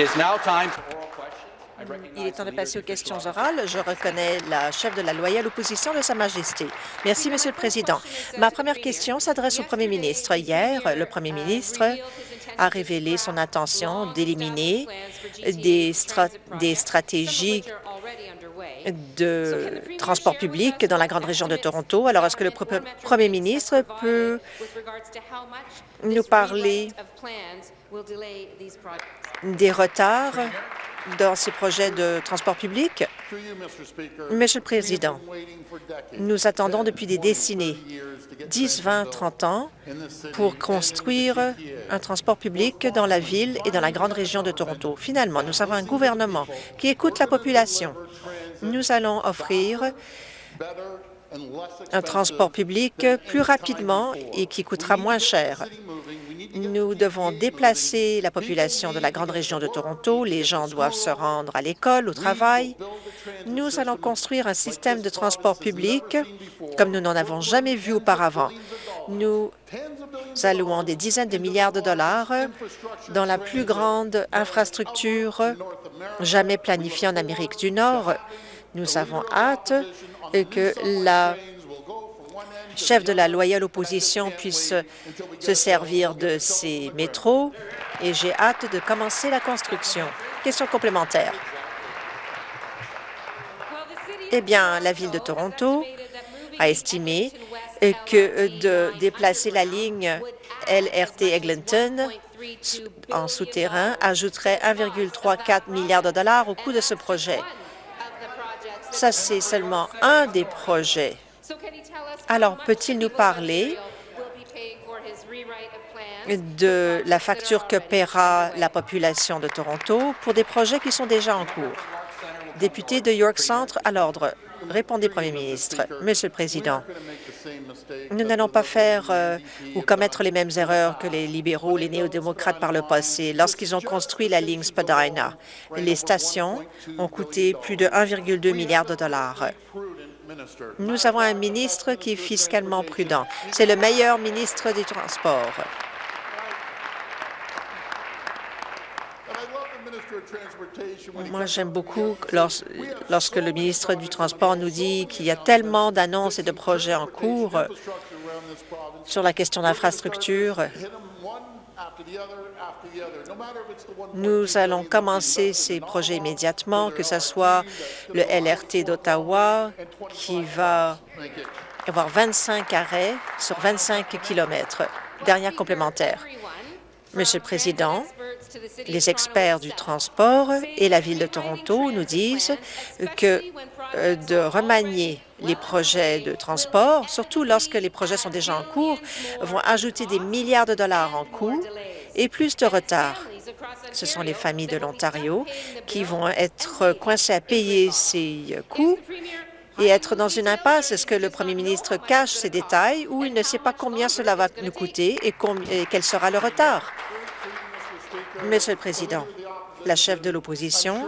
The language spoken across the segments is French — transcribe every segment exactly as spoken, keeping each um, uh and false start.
Il est temps de passer aux questions orales. Je reconnais la chef de la loyale opposition de Sa Majesté. Merci, Monsieur le Président. Ma première question s'adresse au Premier ministre. Hier, le Premier ministre a révélé son intention d'éliminer des, strat des stratégies de transport public dans la grande région de Toronto. Alors, est-ce que le Premier ministre peut nous parler des retards dans ces projets de transport public? Monsieur le Président, nous attendons depuis des décennies, dix, vingt, trente ans, pour construire un transport public dans la ville et dans la grande région de Toronto. Finalement, nous avons un gouvernement qui écoute la population. Nous allons offrir un transport public plus rapidement et qui coûtera moins cher. Nous devons déplacer la population de la grande région de Toronto. Les gens doivent se rendre à l'école, au travail. Nous allons construire un système de transport public comme nous n'en avons jamais vu auparavant. Nous allouons des dizaines de milliards de dollars dans la plus grande infrastructure jamais planifiée en Amérique du Nord. Nous avons hâte que la chef de la loyale opposition puisse se servir de ces métros et j'ai hâte de commencer la construction. Question complémentaire. Eh bien, la Ville de Toronto a estimé que de déplacer la ligne L R T Eglinton en souterrain ajouterait un virgule trente-quatre milliard de dollars au coût de ce projet. Ça, c'est seulement un des projets. Alors, peut-il nous parler de la facture que paiera la population de Toronto pour des projets qui sont déjà en cours? Député de York Centre, à l'ordre. Répondez, Premier ministre. Monsieur le Président, nous n'allons pas faire euh, ou commettre les mêmes erreurs que les libéraux, les néo-démocrates par le passé. Lorsqu'ils ont construit la ligne Spadina, les stations ont coûté plus de un virgule deux milliard de dollars. Nous avons un ministre qui est fiscalement prudent. C'est le meilleur ministre des Transports. Moi, j'aime beaucoup lors, lorsque le ministre du Transport nous dit qu'il y a tellement d'annonces et de projets en cours sur la question d'infrastructure. Nous allons commencer ces projets immédiatement, que ce soit le L R T d'Ottawa, qui va avoir vingt-cinq arrêts sur vingt-cinq kilomètres. Dernière complémentaire. Monsieur le Président, les experts du transport et la Ville de Toronto nous disent que euh, de remanier les projets de transport, surtout lorsque les projets sont déjà en cours, vont ajouter des milliards de dollars en coûts et plus de retard. Ce sont les familles de l'Ontario qui vont être coincées à payer ces coûts et être dans une impasse. Est-ce que le Premier ministre cache ces détails ou il ne sait pas combien cela va nous coûter et, et quel sera le retard? Monsieur le Président, la chef de l'opposition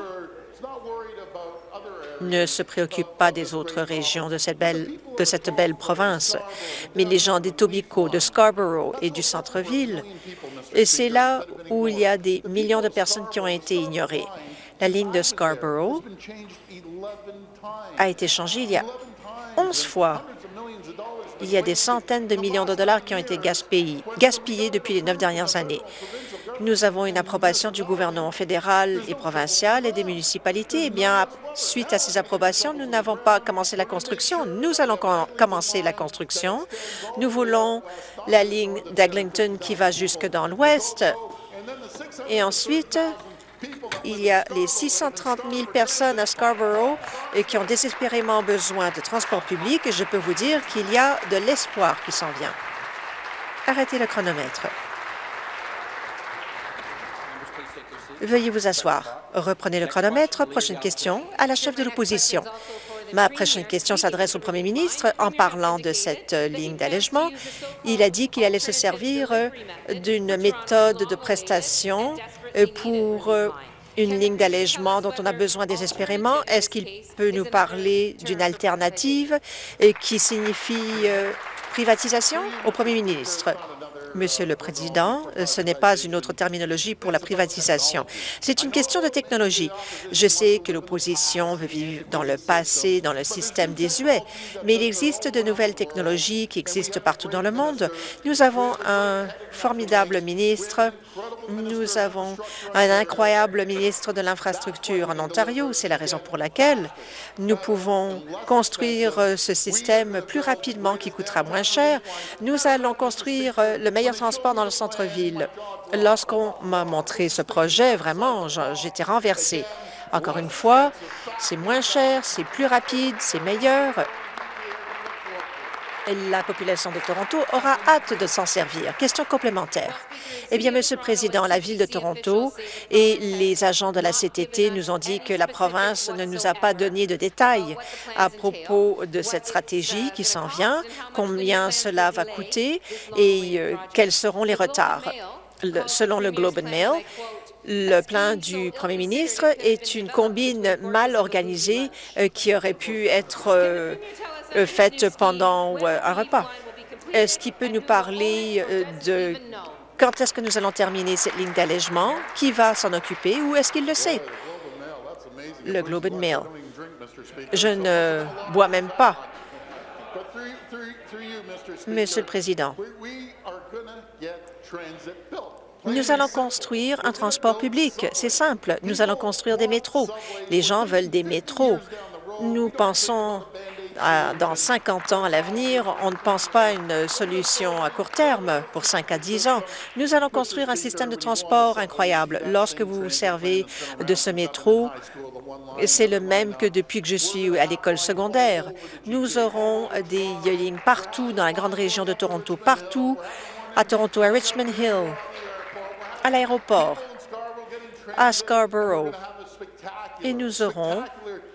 ne se préoccupe pas des autres régions de cette belle, de cette belle province, mais les gens d'Etobicoke, de Scarborough et du centre-ville, et c'est là où il y a des millions de personnes qui ont été ignorées. La ligne de Scarborough a été changée il y a onze fois. Il y a des centaines de millions de dollars qui ont été gaspillés, gaspillés depuis les neuf dernières années. Nous avons une approbation du gouvernement fédéral et provincial et des municipalités. Eh bien, suite à ces approbations, nous n'avons pas commencé la construction. Nous allons com commencer la construction. Nous voulons la ligne d'Eglinton qui va jusque dans l'ouest. Et ensuite, il y a les six cent trente mille personnes à Scarborough et qui ont désespérément besoin de transport public. Et je peux vous dire qu'il y a de l'espoir qui s'en vient. Arrêtez le chronomètre. Veuillez vous asseoir. Reprenez le chronomètre. Prochaine question à la chef de l'opposition. Ma prochaine question s'adresse au Premier ministre. En parlant de cette ligne d'allègement, il a dit qu'il allait se servir d'une méthode de prestation pour une ligne d'allègement dont on a besoin désespérément. Est-ce qu'il peut nous parler d'une alternative qui signifie privatisation? Au Premier ministre. Monsieur le Président, ce n'est pas une autre terminologie pour la privatisation. C'est une question de technologie. Je sais que l'opposition veut vivre dans le passé, dans le système désuet, mais il existe de nouvelles technologies qui existent partout dans le monde. Nous avons un formidable ministre. Nous avons un incroyable ministre de l'Infrastructure en Ontario. C'est la raison pour laquelle nous pouvons construire ce système plus rapidement qui coûtera moins cher. Nous allons construire le meilleur transport dans le centre-ville. Lorsqu'on m'a montré ce projet, vraiment, j'étais renversée. Encore une fois, c'est moins cher, c'est plus rapide, c'est meilleur. La population de Toronto aura hâte de s'en servir. Question complémentaire. Eh bien, Monsieur le Président, la Ville de Toronto et les agents de la C T T nous ont dit que la province ne nous a pas donné de détails à propos de cette stratégie qui s'en vient, combien cela va coûter et euh, quels seront les retards. Le, selon le Globe and Mail, le plan du premier ministre est une combine mal organisée euh, qui aurait pu être euh, faite pendant euh, un repas. Est-ce qu'il peut nous parler euh, de quand est-ce que nous allons terminer cette ligne d'allègement? Qui va s'en occuper ou est-ce qu'il le sait? Le Globe and Mail. Je ne bois même pas. Monsieur le Président, nous allons construire un transport public. C'est simple. Nous allons construire des métros. Les gens veulent des métros. Nous pensons à, dans cinquante ans à l'avenir, on ne pense pas à une solution à court terme pour cinq à dix ans. Nous allons construire un système de transport incroyable. Lorsque vous vous servez de ce métro, c'est le même que depuis que je suis à l'école secondaire. Nous aurons des lignes partout dans la grande région de Toronto, partout à Toronto, à Richmond Hill, à l'aéroport, à Scarborough. Et nous aurons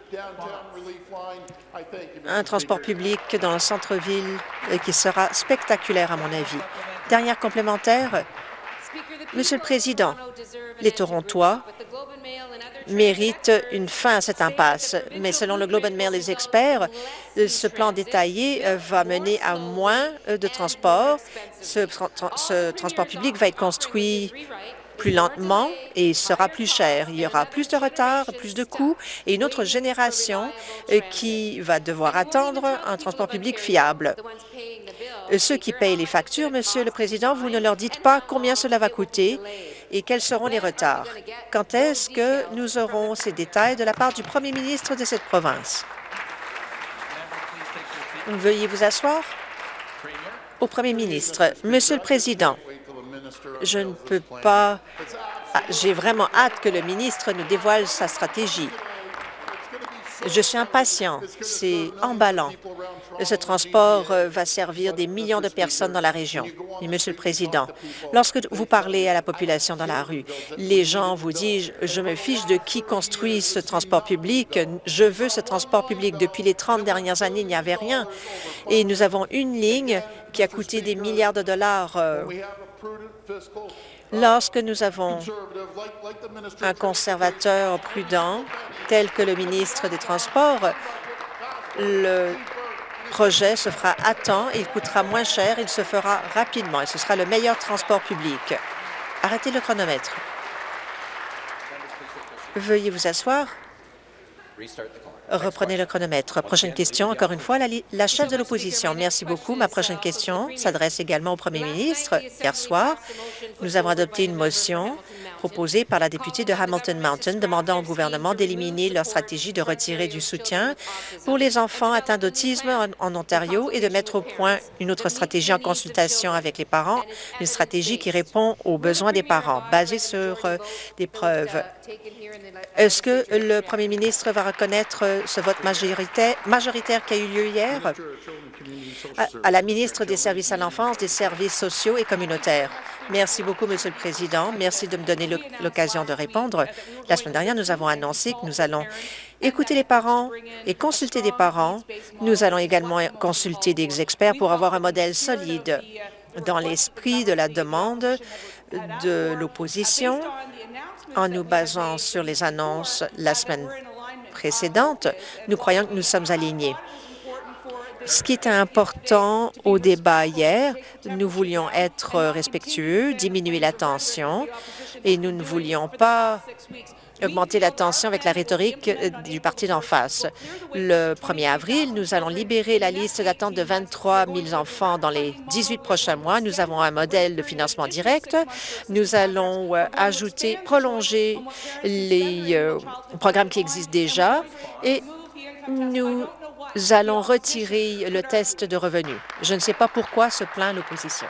un transport public dans le centre-ville qui sera spectaculaire à mon avis. Dernière complémentaire, Monsieur le Président, les Torontois méritent une fin à cette impasse, mais selon le Globe and Mail, les experts, ce plan détaillé va mener à moins de transport. Ce, ce transport public va être construit plus lentement et sera plus cher. Il y aura plus de retard, plus de coûts et une autre génération qui va devoir attendre un transport public fiable. Ceux qui payent les factures, Monsieur le Président, vous ne leur dites pas combien cela va coûter et quels seront les retards. Quand est-ce que nous aurons ces détails de la part du premier ministre de cette province? Veuillez vous asseoir. Au premier ministre, Monsieur le Président, je ne peux pas... Ah, j'ai vraiment hâte que le ministre nous dévoile sa stratégie. Je suis impatient. C'est emballant. Ce transport va servir des millions de personnes dans la région. Et Monsieur le Président, lorsque vous parlez à la population dans la rue, les gens vous disent « Je me fiche de qui construit ce transport public. Je veux ce transport public. » Depuis les trente dernières années, il n'y avait rien. Et nous avons une ligne qui a coûté des milliards de dollars. Euh, Lorsque nous avons un conservateur prudent, tel que le ministre des Transports, le projet se fera à temps, il coûtera moins cher, il se fera rapidement et ce sera le meilleur transport public. Arrêtez le chronomètre. Veuillez vous asseoir. Reprenez le chronomètre. Prochaine question, encore une fois, la, la chef de l'opposition. Merci beaucoup. Ma prochaine question s'adresse également au premier ministre. Hier soir, nous avons adopté une motion proposée par la députée de Hamilton Mountain demandant au gouvernement d'éliminer leur stratégie de retirer du soutien pour les enfants atteints d'autisme en, en Ontario et de mettre au point une autre stratégie en consultation avec les parents, une stratégie qui répond aux besoins des parents, basée sur euh, des preuves. Est-ce que le premier ministre va reconnaître ce vote majoritaire, majoritaire qui a eu lieu hier? À, à la ministre des Services à l'enfance, des services sociaux et communautaires. Merci beaucoup, Monsieur le Président. Merci de me donner l'occasion de répondre. La semaine dernière, nous avons annoncé que nous allons écouter les parents et consulter des parents. Nous allons également consulter des experts pour avoir un modèle solide dans l'esprit de la demande de l'opposition. En nous basant sur les annonces la semaine précédente, nous croyons que nous sommes alignés. Ce qui était important au débat hier, nous voulions être respectueux, diminuer la tension, et nous ne voulions pas augmenter la tension avec la rhétorique du parti d'en face. Le premier avril, nous allons libérer la liste d'attente de vingt-trois mille enfants dans les dix-huit prochains mois. Nous avons un modèle de financement direct. Nous allons euh, ajouter, prolonger les euh, programmes qui existent déjà et nous allons retirer le test de revenus. Je ne sais pas pourquoi se plaint l'opposition.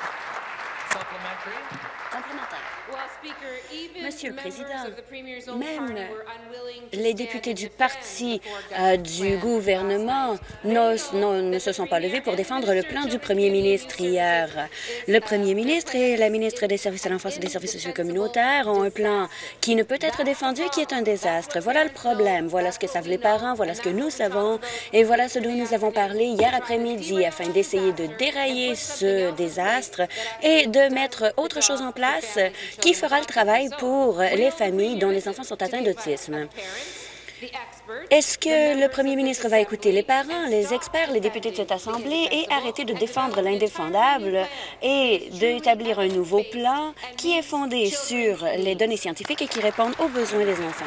Monsieur le Président, même les députés du parti euh, du gouvernement ne, ne, ne se sont pas levés pour défendre le plan du premier ministre hier. Le premier ministre et la ministre des Services à l'enfance et des services sociaux communautaires ont un plan qui ne peut être défendu et qui est un désastre. Voilà le problème. Voilà ce que savent les parents, voilà ce que nous savons et voilà ce dont nous avons parlé hier après-midi afin d'essayer de dérailler ce désastre et de mettre autre chose en place qui fera le travail pour les familles dont les enfants sont atteints d'autisme. Est-ce que le premier ministre va écouter les parents, les experts, les députés de cette Assemblée et arrêter de défendre l'indéfendable et d'établir un nouveau plan qui est fondé sur les données scientifiques et qui répondent aux besoins des enfants?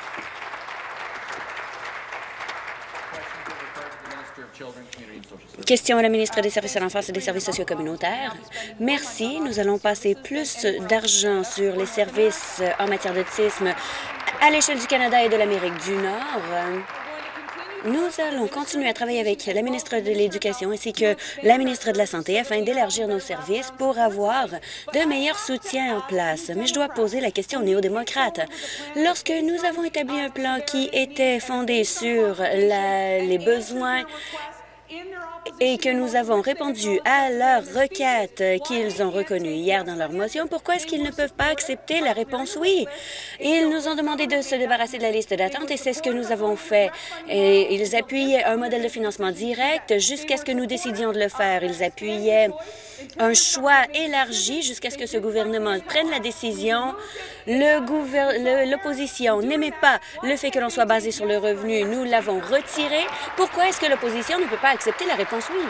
Question à la ministre des Services à l'enfance et des services sociaux communautaires. Merci. Nous allons passer plus d'argent sur les services en matière d'autisme à l'échelle du Canada et de l'Amérique du Nord. Nous allons continuer à travailler avec la ministre de l'Éducation ainsi que la ministre de la Santé afin d'élargir nos services pour avoir de meilleurs soutiens en place. Mais je dois poser la question aux néo-démocrates. Lorsque nous avons établi un plan qui était fondé sur la, les besoins et que nous avons répondu à leurs requêtes qu'ils ont reconnues hier dans leur motion, pourquoi est-ce qu'ils ne peuvent pas accepter la réponse oui? Ils nous ont demandé de se débarrasser de la liste d'attente et c'est ce que nous avons fait. Et ils appuyaient un modèle de financement direct jusqu'à ce que nous décidions de le faire. Ils appuyaient un choix élargi jusqu'à ce que ce gouvernement prenne la décision. L'opposition n'aimait pas le fait que l'on soit basé sur le revenu. Nous l'avons retiré. Pourquoi est-ce que l'opposition ne peut pas accepter la réponse oui?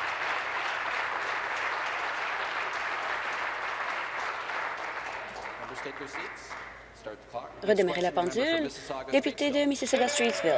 Redémarrer la pendule. Député de Mississauga-Streetsville.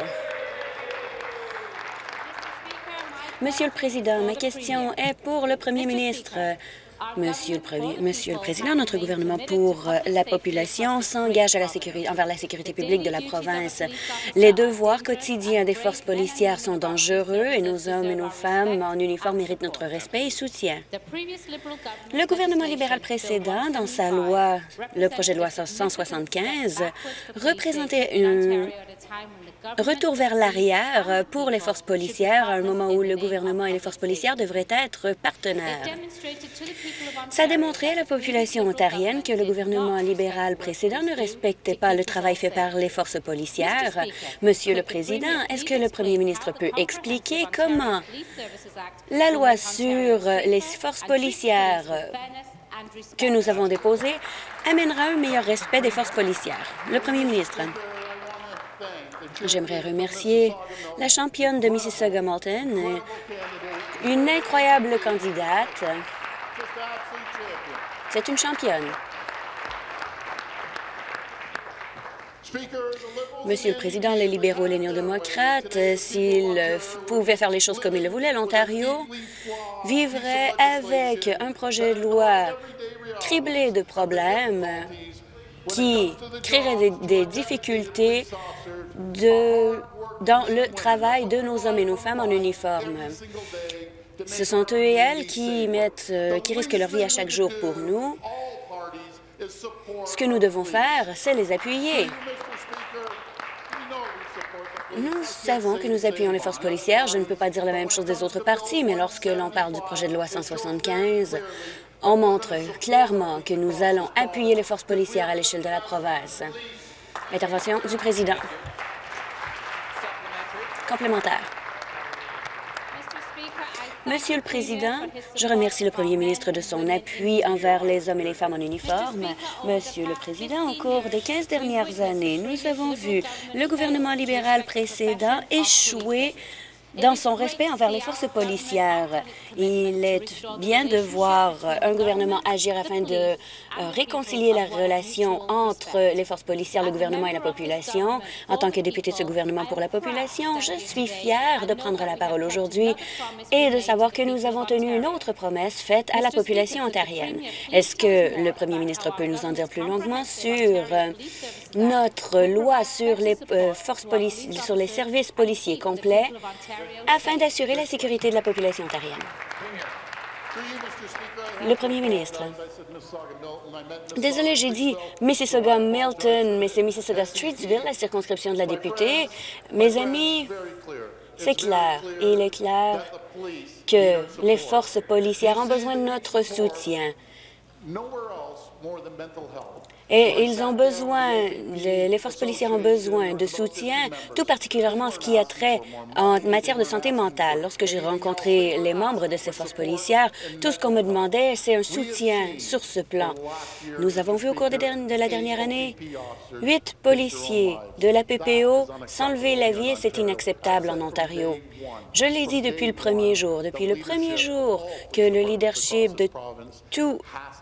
Monsieur le Président, ma question est pour le Premier ministre. Monsieur le, Premier, Monsieur le Président, notre gouvernement pour la population s'engage à la sécurité, envers la sécurité publique de la province. Les devoirs quotidiens des forces policières sont dangereux et nos hommes et nos femmes en uniforme méritent notre respect et soutien. Le gouvernement libéral précédent, dans sa loi, le projet de loi cent soixante-quinze, représentait un retour vers l'arrière pour les forces policières à un moment où le gouvernement et les forces policières devraient être partenaires. Ça a démontré à la population ontarienne que le gouvernement libéral précédent ne respectait pas le travail fait par les forces policières. Monsieur le Président, est-ce que le premier ministre peut expliquer comment la loi sur les forces policières que nous avons déposée amènera un meilleur respect des forces policières? Le premier ministre. J'aimerais remercier la championne de Mississauga-Malton, une incroyable candidate. C'est une championne. Monsieur le Président, les libéraux et les néo-démocrates, s'ils pouvaient faire les choses comme ils le voulaient, l'Ontario vivrait avec un projet de loi criblé de problèmes qui créerait des, des difficultés de, dans le travail de nos hommes et nos femmes en uniforme. Ce sont eux et elles qui, mettent, euh, qui risquent leur vie à chaque jour pour nous. Ce que nous devons faire, c'est les appuyer. Nous savons que nous appuyons les forces policières. Je ne peux pas dire la même chose des autres partis, mais lorsque l'on parle du projet de loi cent soixante-quinze, on montre clairement que nous allons appuyer les forces policières à l'échelle de la province. Intervention du président. Complémentaire. Monsieur le Président, je remercie le premier ministre de son appui envers les hommes et les femmes en uniforme. Monsieur le Président, au cours des quinze dernières années, nous avons vu le gouvernement libéral précédent échouer dans son respect envers les forces policières. Il est bien de voir un gouvernement agir afin de euh, réconcilier la relation entre les forces policières, le gouvernement et la population. En tant que député de ce gouvernement pour la population, je suis fière de prendre la parole aujourd'hui et de savoir que nous avons tenu une autre promesse faite à la population ontarienne. Est-ce que le premier ministre peut nous en dire plus longuement sur euh, notre loi sur les euh, forces policières, sur les services policiers complets afin d'assurer la sécurité de la population ontarienne? Le premier ministre. Désolé, j'ai dit Mississauga-Milton, mais c'est Mississauga-Streetsville, la circonscription de la députée. Mes amis, c'est clair. Et il est clair que les forces policières ont besoin de notre soutien. Et ils ont besoin, les, les forces policières ont besoin de soutien, tout particulièrement en ce qui a trait en matière de santé mentale. Lorsque j'ai rencontré les membres de ces forces policières, tout ce qu'on me demandait, c'est un soutien sur ce plan. Nous avons vu au cours de, de la dernière année, huit policiers de la P P O s'enlever la vie et c'est inacceptable en Ontario. Je l'ai dit depuis le premier jour, depuis le premier jour que le leadership de tout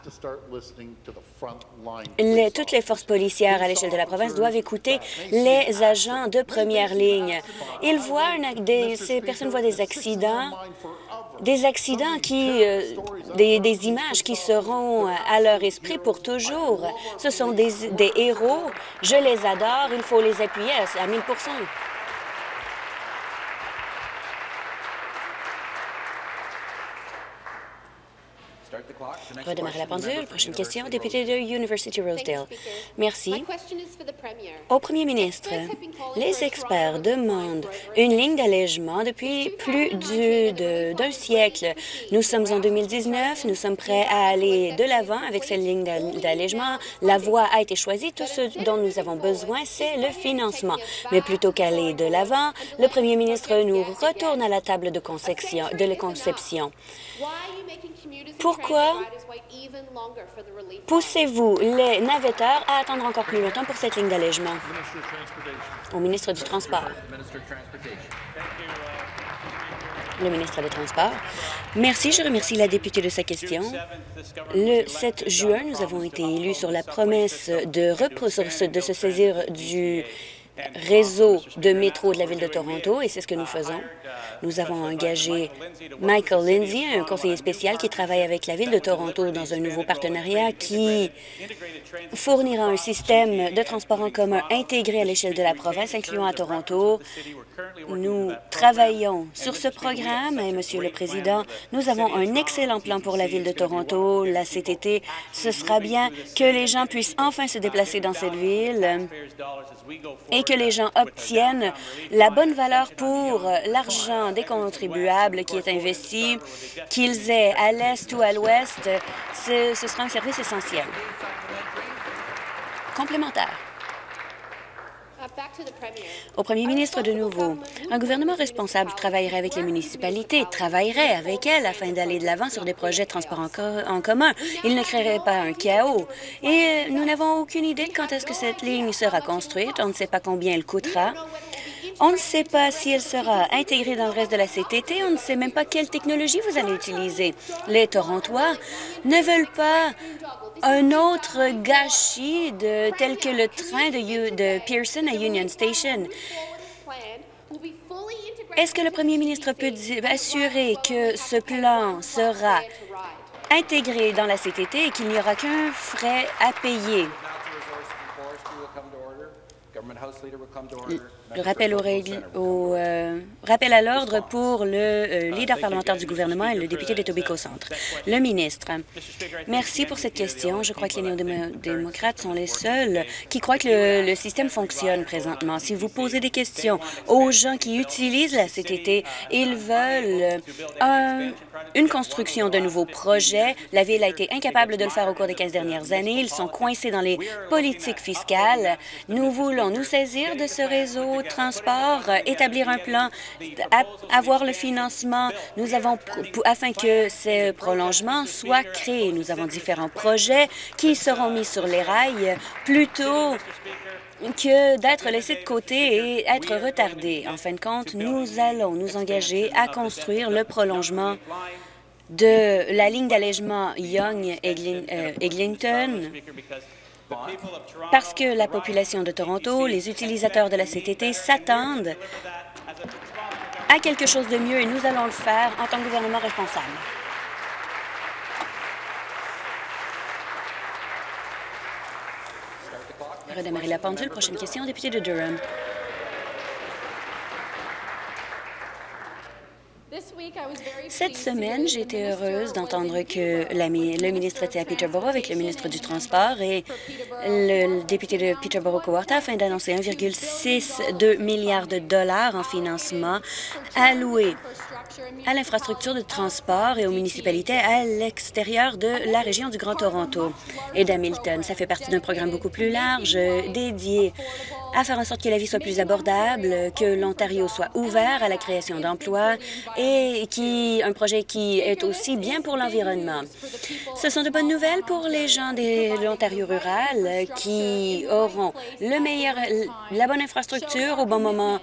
Les, toutes les forces policières à l'échelle de la province doivent écouter les agents de première ligne. Ils voient, un, des, ces personnes voient des accidents, des accidents qui, euh, des, des images qui seront à leur esprit pour toujours. Ce sont des, des héros. Je les adore. Il faut les appuyer à, à mille pour cent. Redémarrer la pendule. Prochaine question, député de University-Rosedale. Merci. Au premier ministre, les experts demandent une ligne d'allègement depuis plus d'un siècle. Nous sommes en deux mille dix-neuf, nous sommes prêts à aller de l'avant avec cette ligne d'allègement. La voie a été choisie. Tout ce dont nous avons besoin, c'est le financement. Mais plutôt qu'aller de l'avant, le premier ministre nous retourne à la table de conception. De la conception. Pourquoi poussez-vous les navetteurs à attendre encore plus longtemps pour cette ligne d'allègement? Au ministre du Transport. Le ministre des Transports. Merci. Je remercie la députée de sa question. Le sept juin, nous avons été élus sur la promesse de, de se saisir du réseau de métro de la Ville de Toronto, et c'est ce que nous faisons. Nous avons engagé Michael Lindsay, un conseiller spécial qui travaille avec la Ville de Toronto dans un nouveau partenariat qui fournira un système de transport en commun intégré à l'échelle de la province, incluant à Toronto. Nous travaillons sur ce programme et, Monsieur le Président, nous avons un excellent plan pour la Ville de Toronto. Là, cet été, ce sera bien que les gens puissent enfin se déplacer dans cette ville et que les gens obtiennent la bonne valeur pour l'argent des contribuables qui est investi, qu'ils aient à l'est ou à l'ouest. Ce, ce sera un service essentiel. Complémentaire. Au premier ministre de nouveau, un gouvernement responsable travaillerait avec les municipalités, travaillerait avec elles afin d'aller de l'avant sur des projets de transport en, co en commun. Il ne créerait pas un chaos. Et nous n'avons aucune idée de quand est-ce que cette ligne sera construite. On ne sait pas combien elle coûtera. On ne sait pas si elle sera intégrée dans le reste de la C T T. On ne sait même pas quelle technologie vous allez utiliser. Les Torontois ne veulent pas un autre gâchis de, tel que le train de, de Pearson à Union Station. Est-ce que le premier ministre peut assurer que ce plan sera intégré dans la C T T et qu'il n'y aura qu'un frais à payer? Le rappel, aux règles, au, euh, rappel à l'ordre pour le euh, leader parlementaire du gouvernement et le député d'Etobicoke Centre. Le ministre, merci pour cette question. Je crois que les néo-démocrates sont les seuls qui croient que le, le système fonctionne présentement. Si vous posez des questions aux gens qui utilisent la C T T, ils veulent un, une construction de nouveaux projets. La Ville a été incapable de le faire au cours des quinze dernières années. Ils sont coincés dans les politiques fiscales. Nous voulons nous saisir de ce réseau transport, établir un plan, avoir le financement. Nous avons, afin que ces prolongements soient créés. Nous avons différents projets qui seront mis sur les rails plus tôt. que d'être laissé de côté et être retardé. En fin de compte, nous allons nous engager à construire le prolongement de la ligne d'allègement Young-Eglinton parce que la population de Toronto, les utilisateurs de la C T T s'attendent à quelque chose de mieux et nous allons le faire en tant que gouvernement responsable. Redémarrer la pendule. Prochaine question, député de Durham. Cette semaine, j'ai été heureuse d'entendre que la, le ministre était à Peterborough avec le ministre du Transport et le, le député de Peterborough-Cowarta afin d'annoncer un virgule soixante-deux milliards de dollars en financement alloués à l'infrastructure de transport et aux municipalités à l'extérieur de la région du Grand Toronto et d'Hamilton. Ça fait partie d'un programme beaucoup plus large dédié à faire en sorte que la vie soit plus abordable, que l'Ontario soit ouvert à la création d'emplois et qui un projet qui est aussi bien pour l'environnement. Ce sont de bonnes nouvelles pour les gens de l'Ontario rural qui auront le meilleur, la bonne infrastructure au bon moment,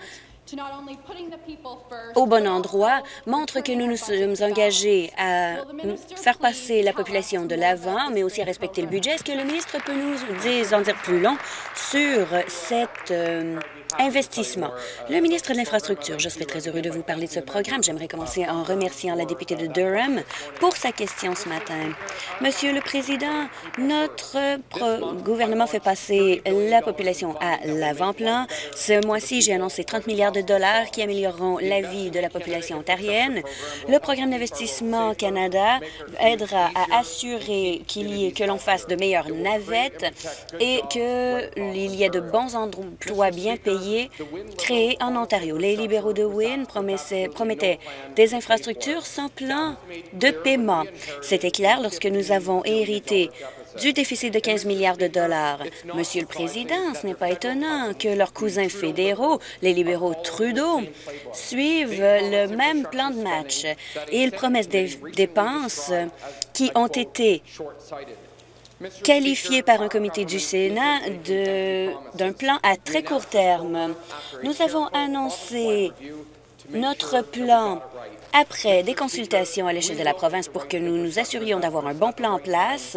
au bon endroit, montre que nous nous sommes engagés à faire passer la population de l'avant, mais aussi à respecter le budget. Est-ce que le ministre peut nous dire, en dire plus long sur cet euh, investissement? Le ministre de l'Infrastructure, je serai très heureux de vous parler de ce programme. J'aimerais commencer en remerciant la députée de Durham pour sa question ce matin. Monsieur le Président, notre gouvernement fait passer la population à l'avant-plan. Ce mois-ci, j'ai annoncé trente milliards de dollars qui amélioreront la vie de la population ontarienne. Le programme d'investissement Canada aidera à assurer qu'il y ait, que l'on fasse de meilleures navettes et qu'il y ait de bons emplois bien payés créés en Ontario. Les libéraux de Wynne promettaient des infrastructures sans plan de paiement. C'était clair lorsque nous avons hérité du déficit de quinze milliards de dollars. Monsieur le Président, ce n'est pas étonnant que leurs cousins fédéraux, les libéraux Trudeau, suivent le même plan de match. Et ils promettent des dépenses qui ont été qualifiées par un comité du Sénat d'un plan à très court terme. Nous avons annoncé notre plan après des consultations à l'échelle de la province pour que nous nous assurions d'avoir un bon plan en place.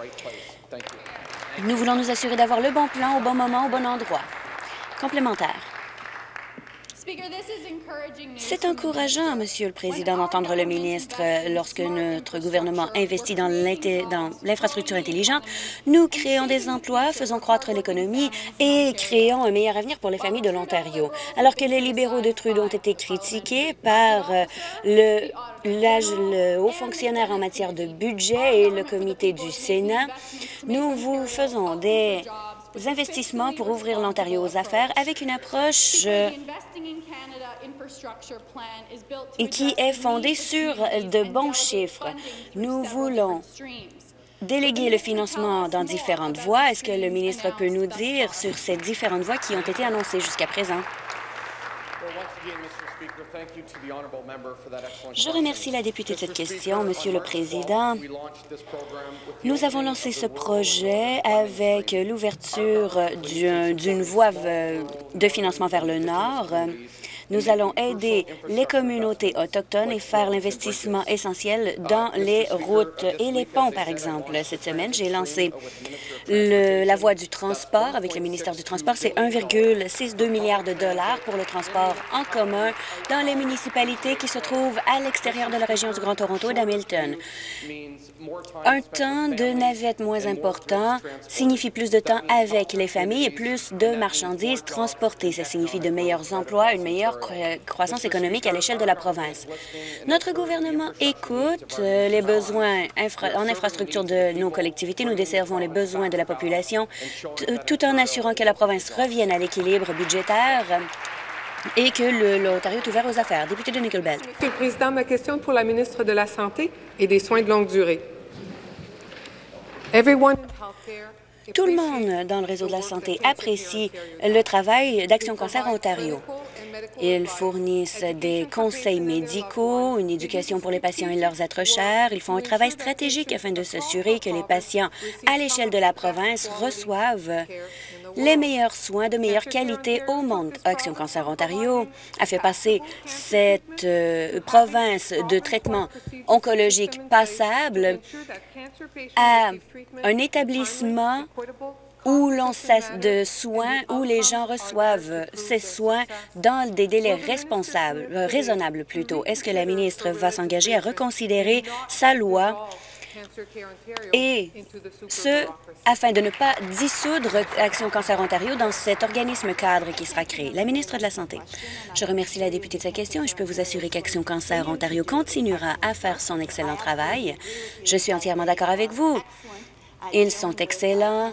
Nous voulons nous assurer d'avoir le bon plan au bon moment, au bon endroit. Complémentaire. C'est encourageant, Monsieur le Président, d'entendre le ministre. Lorsque notre gouvernement investit dans l'infrastructure intelligente, nous créons des emplois, faisons croître l'économie et créons un meilleur avenir pour les familles de l'Ontario. Alors que les libéraux de Trudeau ont été critiqués par le, le haut fonctionnaire en matière de budget et le comité du Sénat, nous vous faisons des investissements pour ouvrir l'Ontario aux affaires avec une approche euh, qui est fondée sur de bons chiffres. Nous voulons déléguer le financement dans différentes voies. Est-ce que le ministre peut nous dire sur ces différentes voies qui ont été annoncées jusqu'à présent? Je remercie la députée de cette question, Monsieur le Président. Nous avons lancé ce projet avec l'ouverture d'une voie de financement vers le Nord. Nous allons aider les communautés autochtones et faire l'investissement essentiel dans les routes et les ponts, par exemple. Cette semaine, j'ai lancé le, la voie du transport avec le ministère du Transport. C'est un virgule soixante-deux milliard de dollars pour le transport en commun dans les municipalités qui se trouvent à l'extérieur de la région du Grand Toronto et d'Hamilton. Un temps de navette moins important signifie plus de temps avec les familles et plus de marchandises transportées. Ça signifie de meilleurs emplois, une meilleure croissance économique à l'échelle de la province. Notre gouvernement écoute euh, les besoins infra en infrastructure de nos collectivités. Nous desservons les besoins de la population tout en assurant que la province revienne à l'équilibre budgétaire et que l'Ontario est ouvert aux affaires. Député de Nickel Belt. Monsieur le Président, ma question est pour la ministre de la Santé et des Soins de longue durée. Tout le monde dans le réseau de la santé apprécie le travail d'Action Cancer Ontario. Ils fournissent des conseils médicaux, une éducation pour les patients et leurs êtres chers. Ils font un travail stratégique afin de s'assurer que les patients à l'échelle de la province reçoivent les meilleurs soins de meilleure qualité au monde. Action Cancer Ontario a fait passer cette euh, province de traitement oncologique passable à un établissement où l'on cesse de soins, où les gens reçoivent ces soins dans des délais responsables, euh, raisonnables plutôt. Est-ce que la ministre va s'engager à reconsidérer sa loi et ce, afin de ne pas dissoudre Action Cancer Ontario dans cet organisme cadre qui sera créé? La ministre de la Santé. Je remercie la députée de sa question et je peux vous assurer qu'Action Cancer Ontario continuera à faire son excellent travail. Je suis entièrement d'accord avec vous. Ils sont excellents.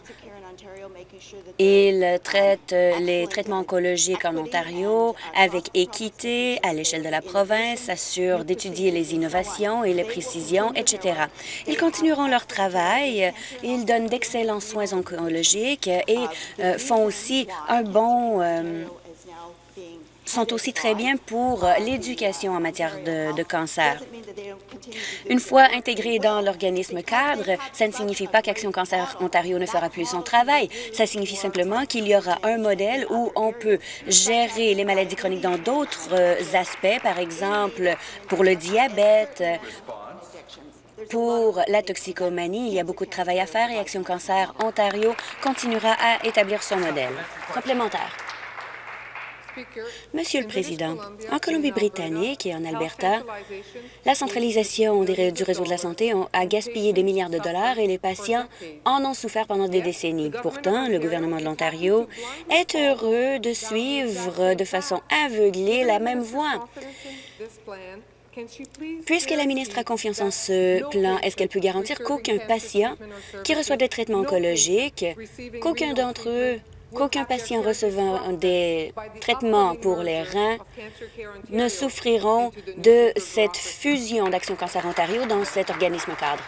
Ils traitent les traitements oncologiques en Ontario avec équité à l'échelle de la province, s'assurent d'étudier les innovations et les précisions, et cetera. Ils continueront leur travail. Ils donnent d'excellents soins oncologiques et euh, font aussi un bon... Euh, sont aussi très bien pour l'éducation en matière de, de cancer. Une fois intégrés dans l'organisme cadre, ça ne signifie pas qu'Action Cancer Ontario ne fera plus son travail. Ça signifie simplement qu'il y aura un modèle où on peut gérer les maladies chroniques dans d'autres aspects, par exemple pour le diabète, pour la toxicomanie. Il y a beaucoup de travail à faire et Action Cancer Ontario continuera à établir son modèle. Complémentaire. Monsieur le Président, en Colombie-Britannique et en Alberta, la centralisation des, du réseau de la santé a gaspillé des milliards de dollars et les patients en ont souffert pendant des décennies. Pourtant, le gouvernement de l'Ontario est heureux de suivre de façon aveuglée la même voie. Puisque la ministre a confiance en ce plan, est-ce qu'elle peut garantir qu'aucun patient qui reçoit des traitements oncologiques, qu'aucun d'entre eux qu'aucun patient recevant des traitements pour les reins ne souffriront de cette fusion d'Action Cancer Ontario dans cet organisme cadre?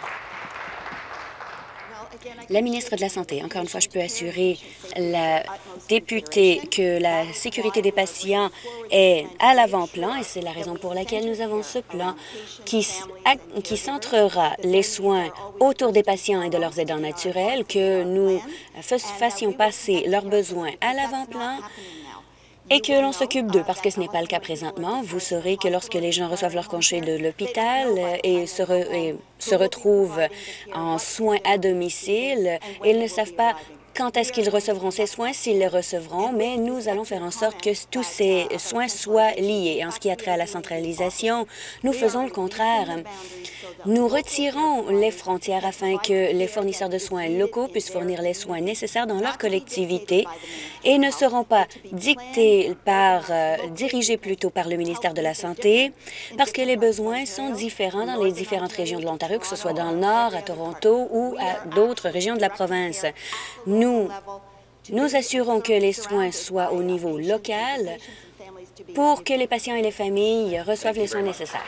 La ministre de la Santé, encore une fois, je peux assurer la députée que la sécurité des patients est à l'avant-plan et c'est la raison pour laquelle nous avons ce plan qui, qui centrera les soins autour des patients et de leurs aidants naturels, que nous fassions passer leurs besoins à l'avant-plan et que l'on s'occupe d'eux, parce que ce n'est pas le cas présentement. Vous saurez que lorsque les gens reçoivent leur congé de l'hôpital et se, re, et se retrouvent en soins à domicile, ils ne savent pas quand est-ce qu'ils recevront ces soins, s'ils les recevront, mais nous allons faire en sorte que tous ces soins soient liés. Et en ce qui a trait à la centralisation, nous faisons le contraire. Nous retirons les frontières afin que les fournisseurs de soins locaux puissent fournir les soins nécessaires dans leur collectivité et ne seront pas dictés par, euh, dirigés plutôt par le ministère de la Santé, parce que les besoins sont différents dans les différentes régions de l'Ontario, que ce soit dans le Nord, à Toronto ou à d'autres régions de la province. Nous, nous assurons que les soins soient au niveau local pour que les patients et les familles reçoivent les soins nécessaires.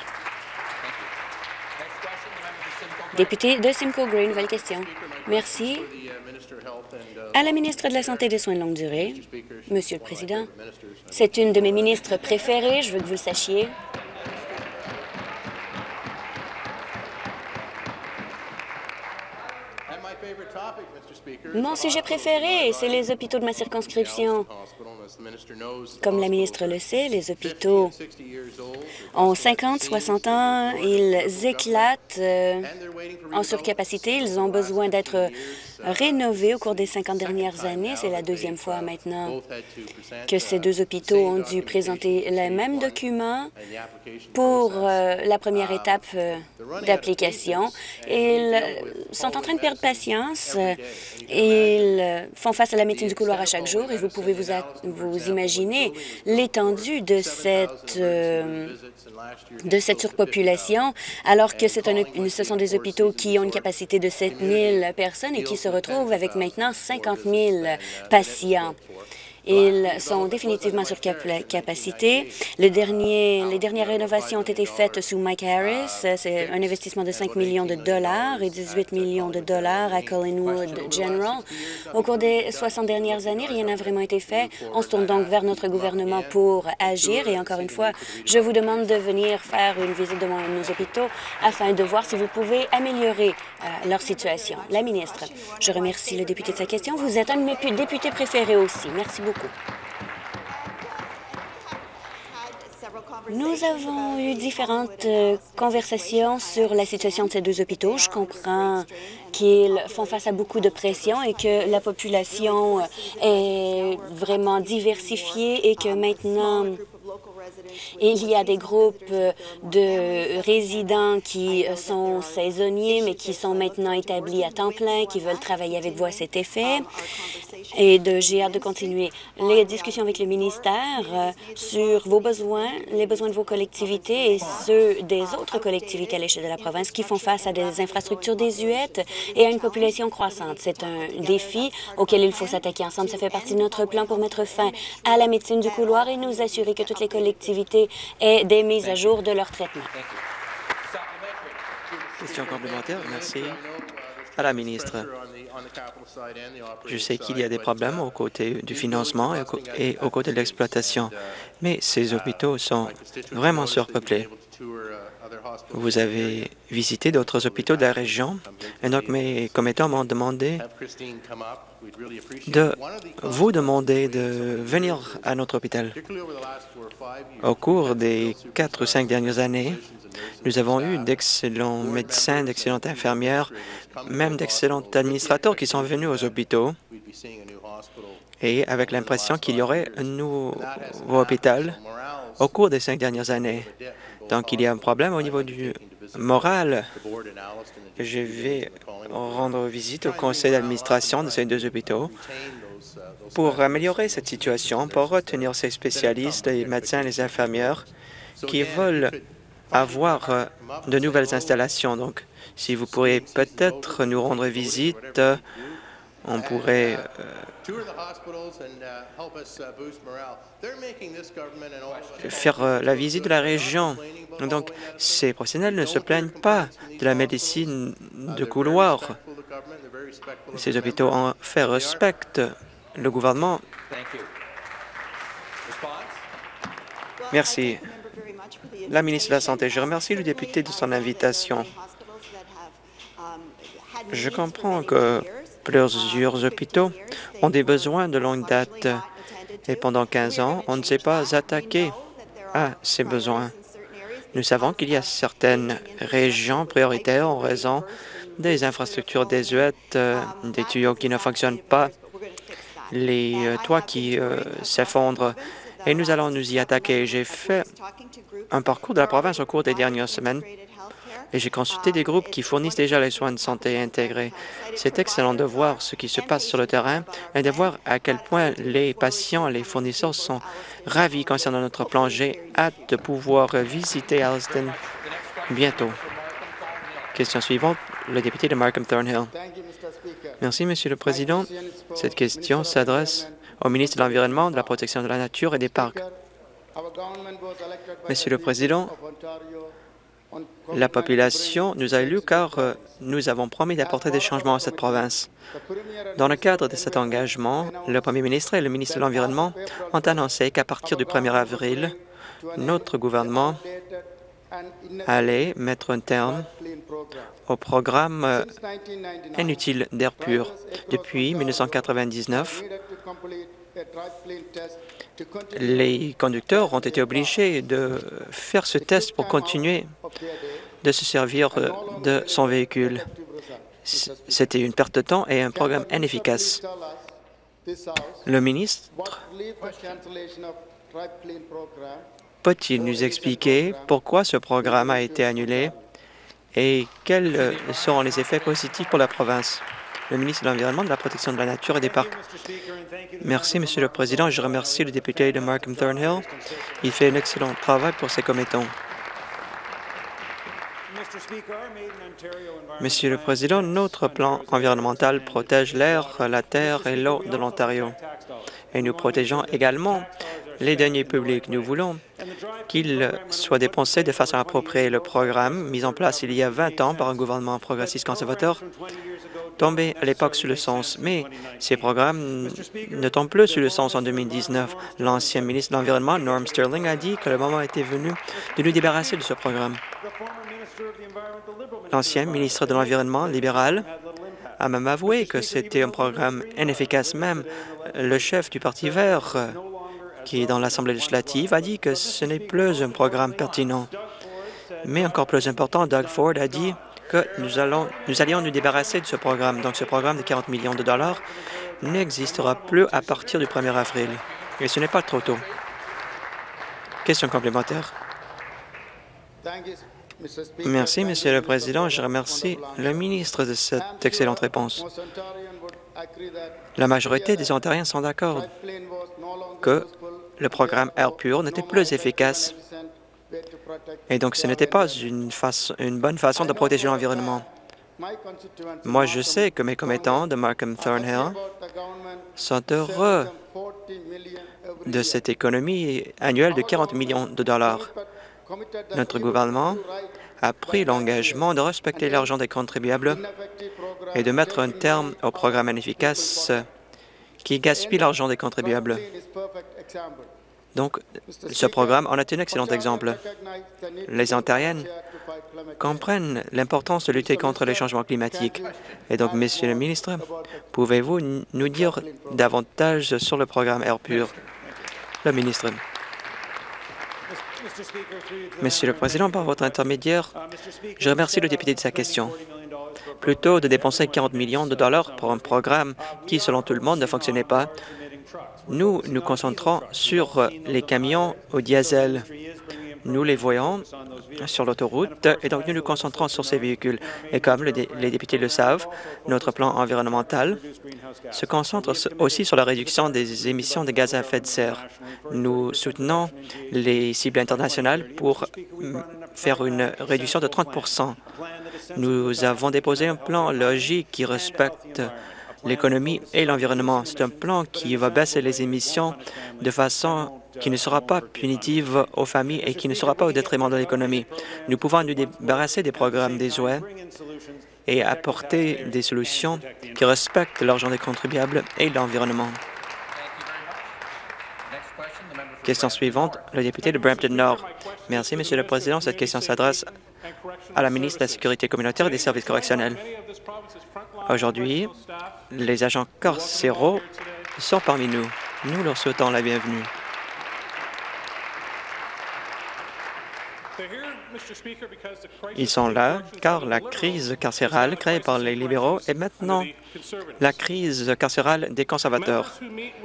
Député de Simcoe Grey, nouvelle question. Merci. À la ministre de la Santé et des Soins de longue durée, Monsieur le Président, c'est une de mes ministres préférées, je veux que vous le sachiez. Mon sujet préféré, c'est les hôpitaux de ma circonscription. Comme la ministre le sait, les hôpitaux ont cinquante, soixante ans, ils éclatent euh, en surcapacité, ils ont besoin d'être rénovés au cours des cinquante dernières années. C'est la deuxième fois maintenant que ces deux hôpitaux ont dû présenter le même document pour euh, la première étape euh, d'application. Ils sont en train de perdre patience. Ils font face à la médecine du couloir à chaque jour et vous pouvez vous, vous imaginer l'étendue de cette, euh, de cette surpopulation, alors que c'est un, ce sont des hôpitaux qui ont une capacité de sept mille personnes et qui se retrouvent avec maintenant cinquante mille patients. Ils sont définitivement sur cap capacité. Le dernier, les dernières rénovations ont été faites sous Mike Harris. C'est un investissement de cinq millions de dollars et dix-huit millions de dollars à Collingwood General. Au cours des soixante dernières années, rien n'a vraiment été fait. On se tourne donc vers notre gouvernement pour agir. Et encore une fois, je vous demande de venir faire une visite de mon, nos hôpitaux afin de voir si vous pouvez améliorer euh, leur situation. La ministre, je remercie le député de sa question. Vous êtes un de mes députés préférés aussi. Merci beaucoup. Nous avons eu différentes euh, conversations sur la situation de ces deux hôpitaux. Je comprends qu'ils font face à beaucoup de pression et que la population est vraiment diversifiée et que maintenant, il y a des groupes de résidents qui sont saisonniers, mais qui sont maintenant établis à temps plein, qui veulent travailler avec vous à cet effet. Et de, j'ai hâte de continuer les discussions avec le ministère euh, sur vos besoins, les besoins de vos collectivités et ceux des autres collectivités à l'échelle de la province qui font face à des infrastructures désuètes et à une population croissante. C'est un défi auquel il faut s'attaquer ensemble. Ça fait partie de notre plan pour mettre fin à la médecine du couloir et nous assurer que toutes les collectivités aient des mises à jour de leur traitement. Question complémentaire. Merci à la ministre. Je sais qu'il y a des problèmes au côté du financement et au, co et au côté de l'exploitation, mais ces hôpitaux sont vraiment surpeuplés. Vous avez visité d'autres hôpitaux de la région, et donc mes commettants m'ont demandé de vous demander de venir à notre hôpital. Au cours des quatre ou cinq dernières années, nous avons eu d'excellents médecins, d'excellentes infirmières, même d'excellents administrateurs qui sont venus aux hôpitaux et avec l'impression qu'il y aurait un nouveau hôpital au cours des cinq dernières années. Donc, il y a un problème au niveau du moral. Je vais rendre visite au conseil d'administration de ces deux hôpitaux pour améliorer cette situation, pour retenir ces spécialistes, les médecins, les infirmières qui veulent avoir euh, de nouvelles installations. Donc, si vous pourriez peut-être nous rendre visite, euh, on pourrait euh, faire euh, la visite de la région. Donc, ces professionnels ne se plaignent pas de la médecine de couloir. Ces hôpitaux en fait respectent le gouvernement. Merci. La ministre de la Santé, je remercie le député de son invitation. Je comprends que plusieurs hôpitaux ont des besoins de longue date et pendant quinze ans, on ne s'est pas attaqué à ces besoins. Nous savons qu'il y a certaines régions prioritaires en raison des infrastructures désuètes, euh, des tuyaux qui ne fonctionnent pas, les euh, toits qui euh, s'effondrent. Et nous allons nous y attaquer. J'ai fait un parcours de la province au cours des dernières semaines et j'ai consulté des groupes qui fournissent déjà les soins de santé intégrés. C'est excellent de voir ce qui se passe sur le terrain et de voir à quel point les patients et les fournisseurs sont ravis concernant notre plan. J'ai hâte de pouvoir visiter Alliston bientôt. Question suivante, le député de Markham Thornhill. Merci, Monsieur le Président. Cette question s'adresse au ministre de l'Environnement, de la Protection de la Nature et des Parcs. Monsieur le Président, la population nous a élus car euh, nous avons promis d'apporter des changements à cette province. Dans le cadre de cet engagement, le Premier ministre et le ministre de l'Environnement ont annoncé qu'à partir du premier avril, notre gouvernement allait mettre un terme au programme euh, inutile d'air pur. Depuis mille neuf cent quatre-vingt-dix-neuf, les conducteurs ont été obligés de faire ce test pour continuer de se servir de son véhicule. C'était une perte de temps et un programme inefficace. Le ministre peut-il nous expliquer pourquoi ce programme a été annulé et quels seront les effets positifs pour la province? Le ministre de l'Environnement, de la Protection de la Nature et des Parcs. Merci, Monsieur le Président. Je remercie le député de Markham Thornhill. Il fait un excellent travail pour ses commettants. Monsieur le Président, notre plan environnemental protège l'air, la terre et l'eau de l'Ontario. Et nous protégeons également les deniers publics. Nous voulons qu'ils soient dépensés de façon appropriée. Le programme, mis en place il y a vingt ans par un gouvernement progressiste conservateur, tombait à l'époque sous le sens. Mais ces programmes ne tombent plus sous le sens en deux mille dix-neuf. L'ancien ministre de l'Environnement, Norm Sterling, a dit que le moment était venu de nous débarrasser de ce programme. L'ancien ministre de l'Environnement libéral a même avoué que c'était un programme inefficace. Même le chef du Parti vert, qui est dans l'Assemblée législative, a dit que ce n'est plus un programme pertinent. Mais encore plus important, Doug Ford a dit que nous, allons, nous allions nous débarrasser de ce programme. Donc, ce programme de quarante millions de dollars n'existera plus à partir du premier avril. Et ce n'est pas trop tôt. Question complémentaire. Merci, Monsieur le Président. Je remercie le ministre de cette excellente réponse. La majorité des Ontariens sont d'accord que le programme Air pur n'était plus efficace. Et donc, ce n'était pas une, façon, une bonne façon de protéger l'environnement. Moi, je sais que mes commettants de Markham Thornhill sont heureux de cette économie annuelle de quarante millions de dollars. Notre gouvernement a pris l'engagement de respecter l'argent des contribuables et de mettre un terme au programme inefficace qui gaspille l'argent des contribuables. Donc, ce programme en est un excellent exemple. Les Ontariennes comprennent l'importance de lutter contre les changements climatiques. Et donc, Monsieur le ministre, pouvez-vous nous dire davantage sur le programme Air pur? Le ministre. Monsieur le Président, par votre intermédiaire, je remercie le député de sa question. Plutôt de dépenser quarante millions de dollars pour un programme qui, selon tout le monde, ne fonctionnait pas, nous nous concentrons sur les camions au diesel. Nous les voyons sur l'autoroute et donc nous nous concentrons sur ces véhicules. Et comme le dé les députés le savent, notre plan environnemental se concentre aussi sur la réduction des émissions de gaz à effet de serre. Nous soutenons les cibles internationales pour faire une réduction de trente pour cent. Nous avons déposé un plan logique qui respecte l'économie et l'environnement. C'est un plan qui va baisser les émissions de façon qui ne sera pas punitive aux familles et qui ne sera pas au détriment de l'économie. Nous pouvons nous débarrasser des programmes désuets et apporter des solutions qui respectent l'argent des contribuables et l'environnement. Question suivante, le député de Brampton-Nord. Merci, Monsieur le Président. Cette question s'adresse à la ministre de la Sécurité communautaire et des services correctionnels. Aujourd'hui, les agents carcéraux sont parmi nous. Nous leur souhaitons la bienvenue. Ils sont là car la crise carcérale créée par les libéraux est maintenant la crise carcérale des conservateurs.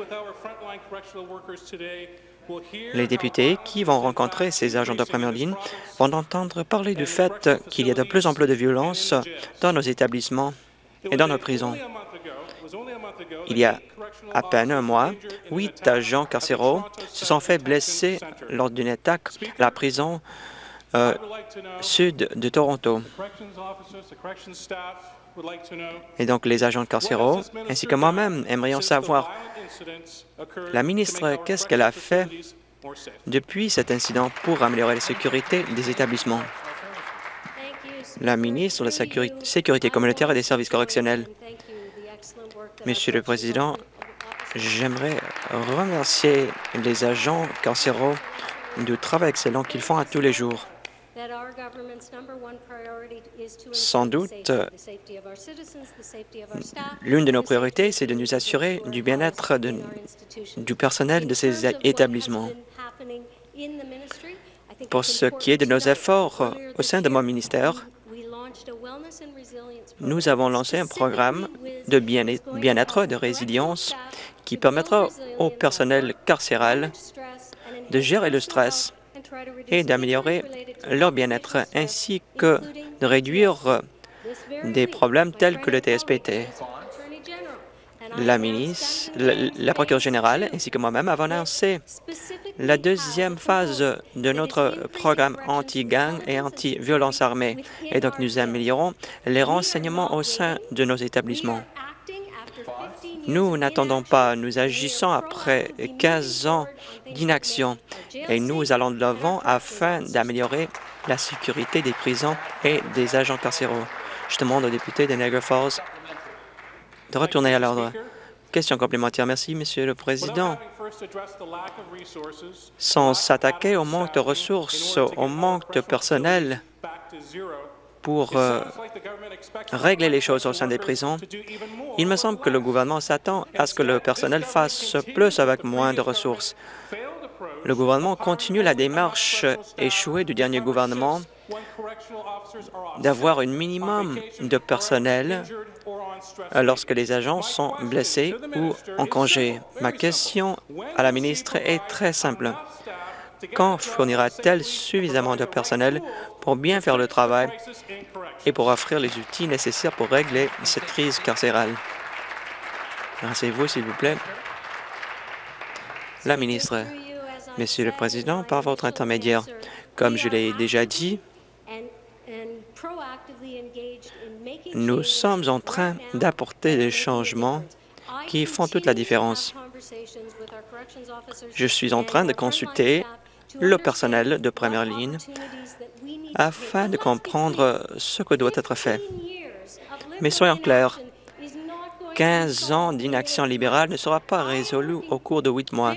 Les députés qui vont rencontrer ces agents de première ligne vont entendre parler du fait qu'il y a de plus en plus de violence dans nos établissements et dans nos prisons. Il y a à peine un mois, huit agents carcéraux se sont fait blesser lors d'une attaque à la prison euh, sud de Toronto. Et donc, les agents carcéraux, ainsi que moi-même, aimerions savoir, la ministre, qu'est-ce qu'elle a fait depuis cet incident pour améliorer la sécurité des établissements? La ministre de la Sécurité communautaire et des services correctionnels. Monsieur le Président, j'aimerais remercier les agents carcéraux du travail excellent qu'ils font à tous les jours. Sans doute, l'une de nos priorités, c'est de nous assurer du bien-être du personnel de ces établissements. Pour ce qui est de nos efforts au sein de mon ministère, nous avons lancé un programme de bien-être, de résilience, qui permettra au personnel carcéral de gérer le stress et d'améliorer leur bien-être, ainsi que de réduire des problèmes tels que le T S P T. La ministre, la, la procureure générale ainsi que moi-même avons annoncé la deuxième phase de notre programme anti-gang et anti-violence armée. Et donc, nous améliorons les renseignements au sein de nos établissements. Nous n'attendons pas, nous agissons après quinze ans d'inaction et nous allons de l'avant afin d'améliorer la sécurité des prisons et des agents carcéraux. Je demande au député de Niagara Falls de retourner à l'ordre. Question complémentaire. Merci, Monsieur le Président. Sans s'attaquer au manque de ressources, au manque de personnel pour euh, régler les choses au sein des prisons, il me semble que le gouvernement s'attend à ce que le personnel fasse plus avec moins de ressources. Le gouvernement continue la démarche échouée du dernier gouvernement d'avoir un minimum de personnel lorsque les agents sont blessés ou en congé. Ma question à la ministre est très simple. Quand fournira-t-elle suffisamment de personnel pour bien faire le travail et pour offrir les outils nécessaires pour régler cette crise carcérale? Rasseyez-vous, s'il vous plaît. La ministre. Monsieur le Président, par votre intermédiaire, comme je l'ai déjà dit, nous sommes en train d'apporter des changements qui font toute la différence. Je suis en train de consulter le personnel de première ligne afin de comprendre ce que doit être fait. Mais soyons clairs, quinze ans d'inaction libérale ne sera pas résolu au cours de huit mois.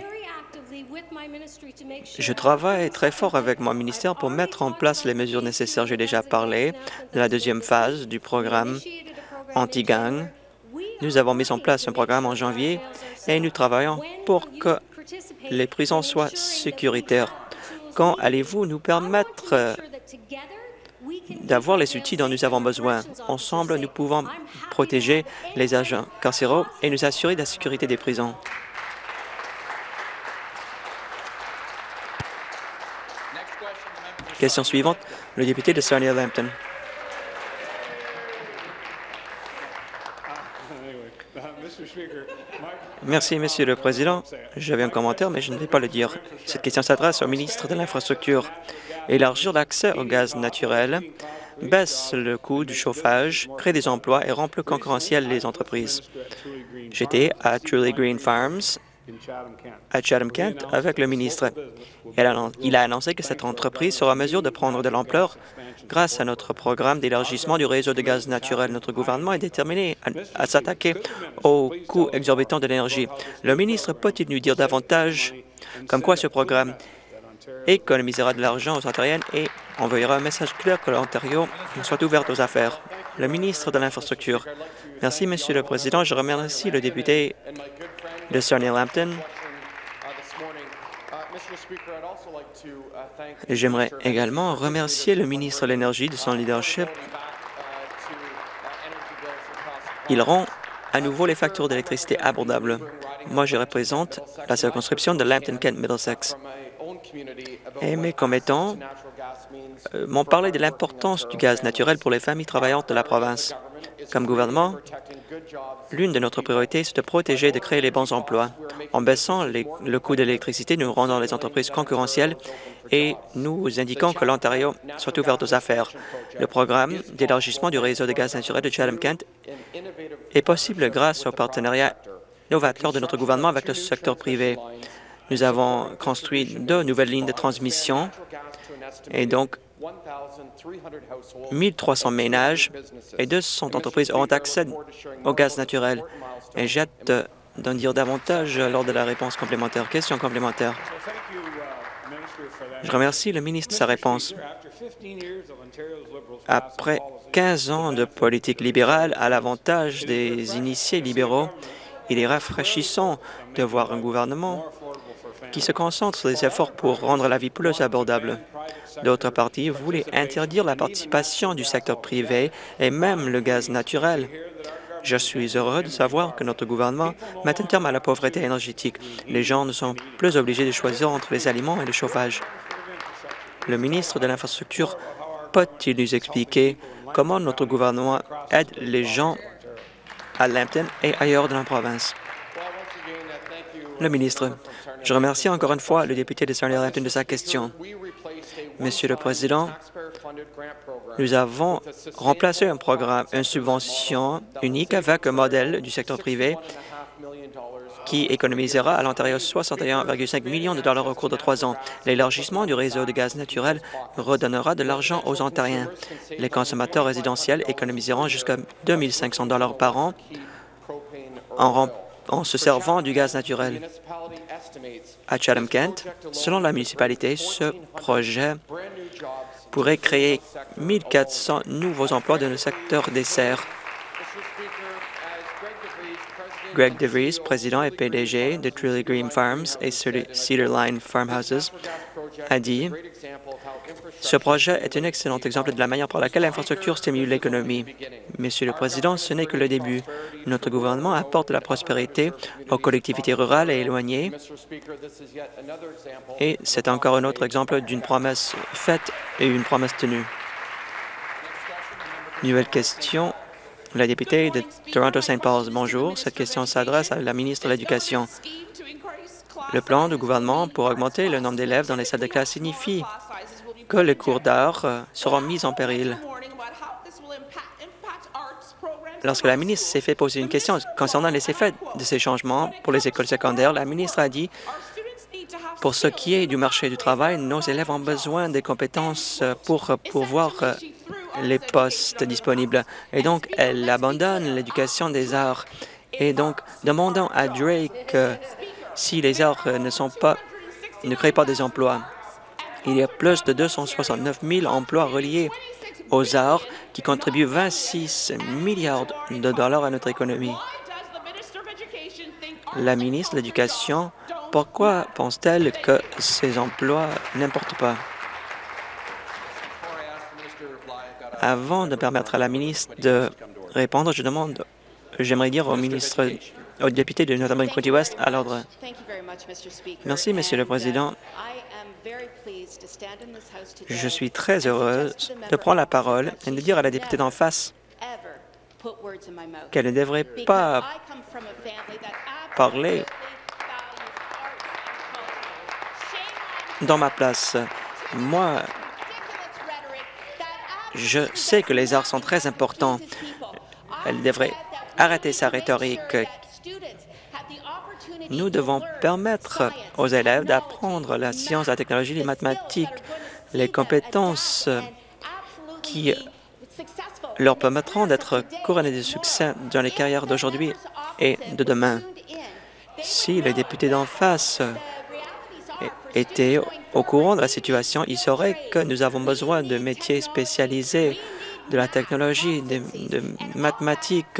Je travaille très fort avec mon ministère pour mettre en place les mesures nécessaires. J'ai déjà parlé de la deuxième phase du programme anti-gang. Nous avons mis en place un programme en janvier et nous travaillons pour que les prisons soient sécuritaires. Quand allez-vous nous permettre d'avoir les outils dont nous avons besoin? Ensemble, nous pouvons protéger les agents carcéraux et nous assurer de la sécurité des prisons. Question suivante, le député de Sarnia-Lambton. Merci, Monsieur le Président. J'avais un commentaire, mais je ne vais pas le dire. Cette question s'adresse au ministre de l'Infrastructure. Élargir l'accès au gaz naturel baisse le coût du chauffage, crée des emplois et rend plus concurrentielles les entreprises. J'étais à Truly Green Farms, à Chatham-Kent, avec le ministre. Il a annoncé que cette entreprise sera en mesure de prendre de l'ampleur grâce à notre programme d'élargissement du réseau de gaz naturel. Notre gouvernement est déterminé à, à s'attaquer aux coûts exorbitants de l'énergie. Le ministre peut-il nous dire davantage comme quoi ce programme économisera de l'argent aux Ontariennes et enverra un message clair que l'Ontario soit ouverte aux affaires? Le ministre de l'Infrastructure. Merci, Monsieur le Président. Je remercie le député de Sarnia-Lambton. J'aimerais également remercier le ministre de l'Énergie de son leadership. Il rend à nouveau les factures d'électricité abordables. Moi, je représente la circonscription de Lambton-Kent-Middlesex. Et mes commettants euh, m'ont parlé de l'importance du gaz naturel pour les familles travaillantes de la province. Comme gouvernement, l'une de notre priorités, c'est de protéger et de créer les bons emplois. En baissant les, le coût de l'électricité, nous rendons les entreprises concurrentielles et nous indiquons que l'Ontario soit ouvert aux affaires. Le programme d'élargissement du réseau de gaz naturel de Chatham-Kent est possible grâce au partenariat novateur de notre gouvernement avec le secteur privé. Nous avons construit deux nouvelles lignes de transmission et donc mille trois cents ménages et deux cents entreprises auront accès au gaz naturel. Et j'ai hâte d'en dire davantage lors de la réponse complémentaire. Question complémentaire. Je remercie le ministre de sa réponse. Après quinze ans de politique libérale à l'avantage des initiés libéraux, il est rafraîchissant de voir un gouvernement qui se concentre sur des efforts pour rendre la vie plus abordable. D'autres partis voulaient interdire la participation du secteur privé et même le gaz naturel. Je suis heureux de savoir que notre gouvernement met un terme à la pauvreté énergétique. Les gens ne sont plus obligés de choisir entre les aliments et le chauffage. Le ministre de l'Infrastructure peut-il nous expliquer comment notre gouvernement aide les gens à Lambton et ailleurs dans la province. Le ministre, je remercie encore une fois le député de Sarnia-Lambton de sa question. Monsieur le Président, nous avons remplacé un programme, une subvention unique avec un modèle du secteur privé qui économisera à l'Ontario soixante et un virgule cinq millions de dollars au cours de trois ans. L'élargissement du réseau de gaz naturel redonnera de l'argent aux Ontariens. Les consommateurs résidentiels économiseront jusqu'à deux mille cinq cents dollars par an en remplissant en se servant du gaz naturel. À Chatham-Kent, selon la municipalité, ce projet pourrait créer mille quatre cents nouveaux emplois dans le secteur des serres. Greg DeVries, président et P D G de Trilly Green Farms et Cedar Line Farmhouses, a dit « Ce projet est un excellent exemple de la manière par laquelle l'infrastructure stimule l'économie. Monsieur le Président, ce n'est que le début. Notre gouvernement apporte de la prospérité aux collectivités rurales et éloignées et c'est encore un autre exemple d'une promesse faite et une promesse tenue. » Nouvelle question. La députée de Toronto-Saint Paul's, bonjour. Cette question s'adresse à la ministre de l'Éducation. Le plan du gouvernement pour augmenter le nombre d'élèves dans les salles de classe signifie que les cours d'art seront mis en péril. Lorsque la ministre s'est fait poser une question concernant les effets de ces changements pour les écoles secondaires, la ministre a dit « Pour ce qui est du marché du travail, nos élèves ont besoin des compétences pour pourvoir les postes disponibles. » Et donc, elle abandonne l'éducation des arts. Et donc, demandant à Drake euh, si les arts ne sont pas, ne créent pas des emplois. Il y a plus de deux cent soixante-neuf mille emplois reliés aux arts qui contribuent vingt-six milliards de dollars à notre économie. La ministre de l'Éducation, pourquoi pense-t-elle que ces emplois n'importent pas? Avant de permettre à la ministre de répondre, je demande, j'aimerais dire au ministre, au député de Northumberland-County-West à l'ordre. Merci, Monsieur le Président. Je suis très heureuse de prendre la parole et de dire à la députée d'en face qu'elle ne devrait pas parler dans ma place. Moi, je sais que les arts sont très importants. Elle devrait arrêter sa rhétorique. Nous devons permettre aux élèves d'apprendre la science, la technologie, les mathématiques, les compétences qui leur permettront d'être couronnés de succès dans les carrières d'aujourd'hui et de demain. Si les députés d'en face étaient au courant de la situation, ils sauraient que nous avons besoin de métiers spécialisés, de la technologie, de, de mathématiques.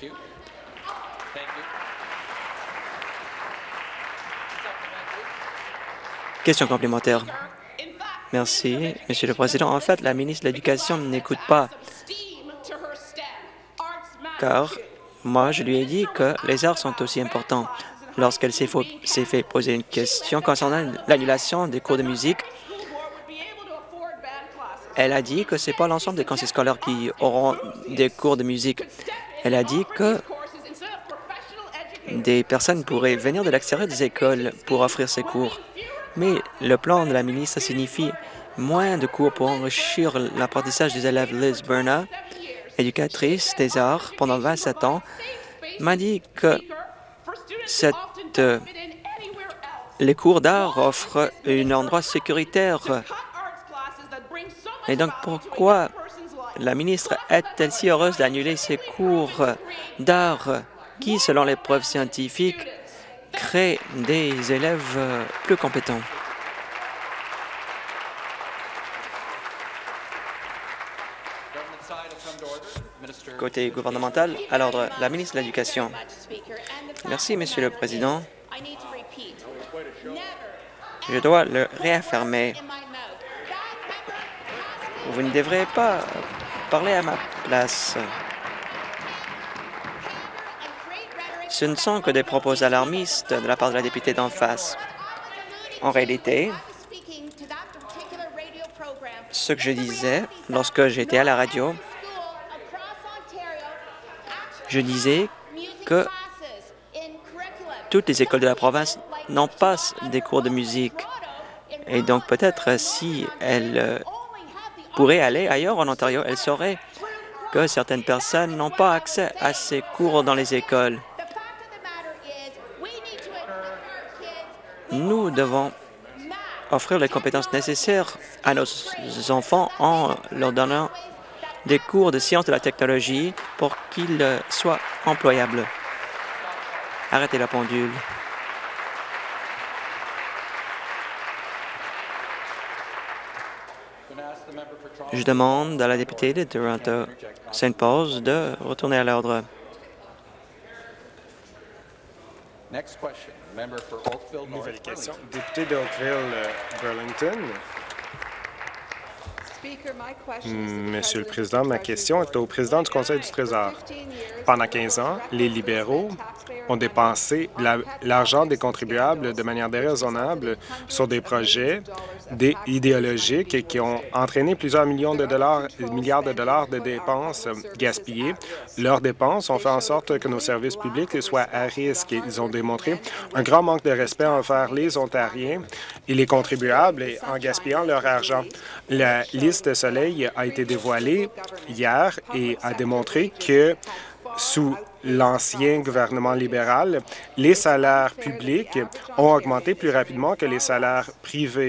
Question complémentaire. Merci, Monsieur le Président. En fait, la ministre de l'Éducation n'écoute pas, car moi, je lui ai dit que les arts sont aussi importants. Lorsqu'elle s'est fait poser une question concernant l'annulation des cours de musique, elle a dit que ce n'est pas l'ensemble des conseils scolaires qui auront des cours de musique. Elle a dit que des personnes pourraient venir de l'extérieur des écoles pour offrir ces cours. Mais le plan de la ministre signifie moins de cours pour enrichir l'apprentissage des élèves. Liz Berna, éducatrice des arts pendant vingt-sept ans, m'a dit que cette, euh, les cours d'art offrent un endroit sécuritaire. Et donc, pourquoi la ministre est-elle si heureuse d'annuler ces cours d'art qui, selon les preuves scientifiques, créent des élèves plus compétents? Côté gouvernemental, à l'ordre, la ministre de l'Éducation. Merci, Monsieur le Président. Je dois le réaffirmer. Vous ne devrez pas parler à ma place. Ce ne sont que des propos alarmistes de la part de la députée d'en face. En réalité, ce que je disais lorsque j'étais à la radio, je disais que toutes les écoles de la province n'ont pas des cours de musique. Et donc, peut-être, si elles euh, pourraient aller ailleurs en Ontario, elles sauraient que certaines personnes n'ont pas accès à ces cours dans les écoles. Nous devons offrir les compétences nécessaires à nos enfants en leur donnant des cours de sciences de la technologie pour qu'ils euh, soient employables. Arrêtez la pendule. Je demande à la députée de Toronto Saint Paul's de retourner à l'ordre. Nouvelle question. Député de Oakville-Burlington. Monsieur le Président, ma question est au président du Conseil du Trésor. Pendant quinze ans, les libéraux ont dépensé la- l'argent des contribuables de manière déraisonnable sur des projets des- idéologiques qui ont entraîné plusieurs millions de dollars, milliards de dollars de dépenses gaspillées. Leurs dépenses ont fait en sorte que nos services publics soient à risque. Ils ont démontré un grand manque de respect envers les Ontariens et les contribuables et en gaspillant leur argent. La liste Soleil a été dévoilée hier et a démontré que sous l'ancien gouvernement libéral, les salaires publics ont augmenté plus rapidement que les salaires privés.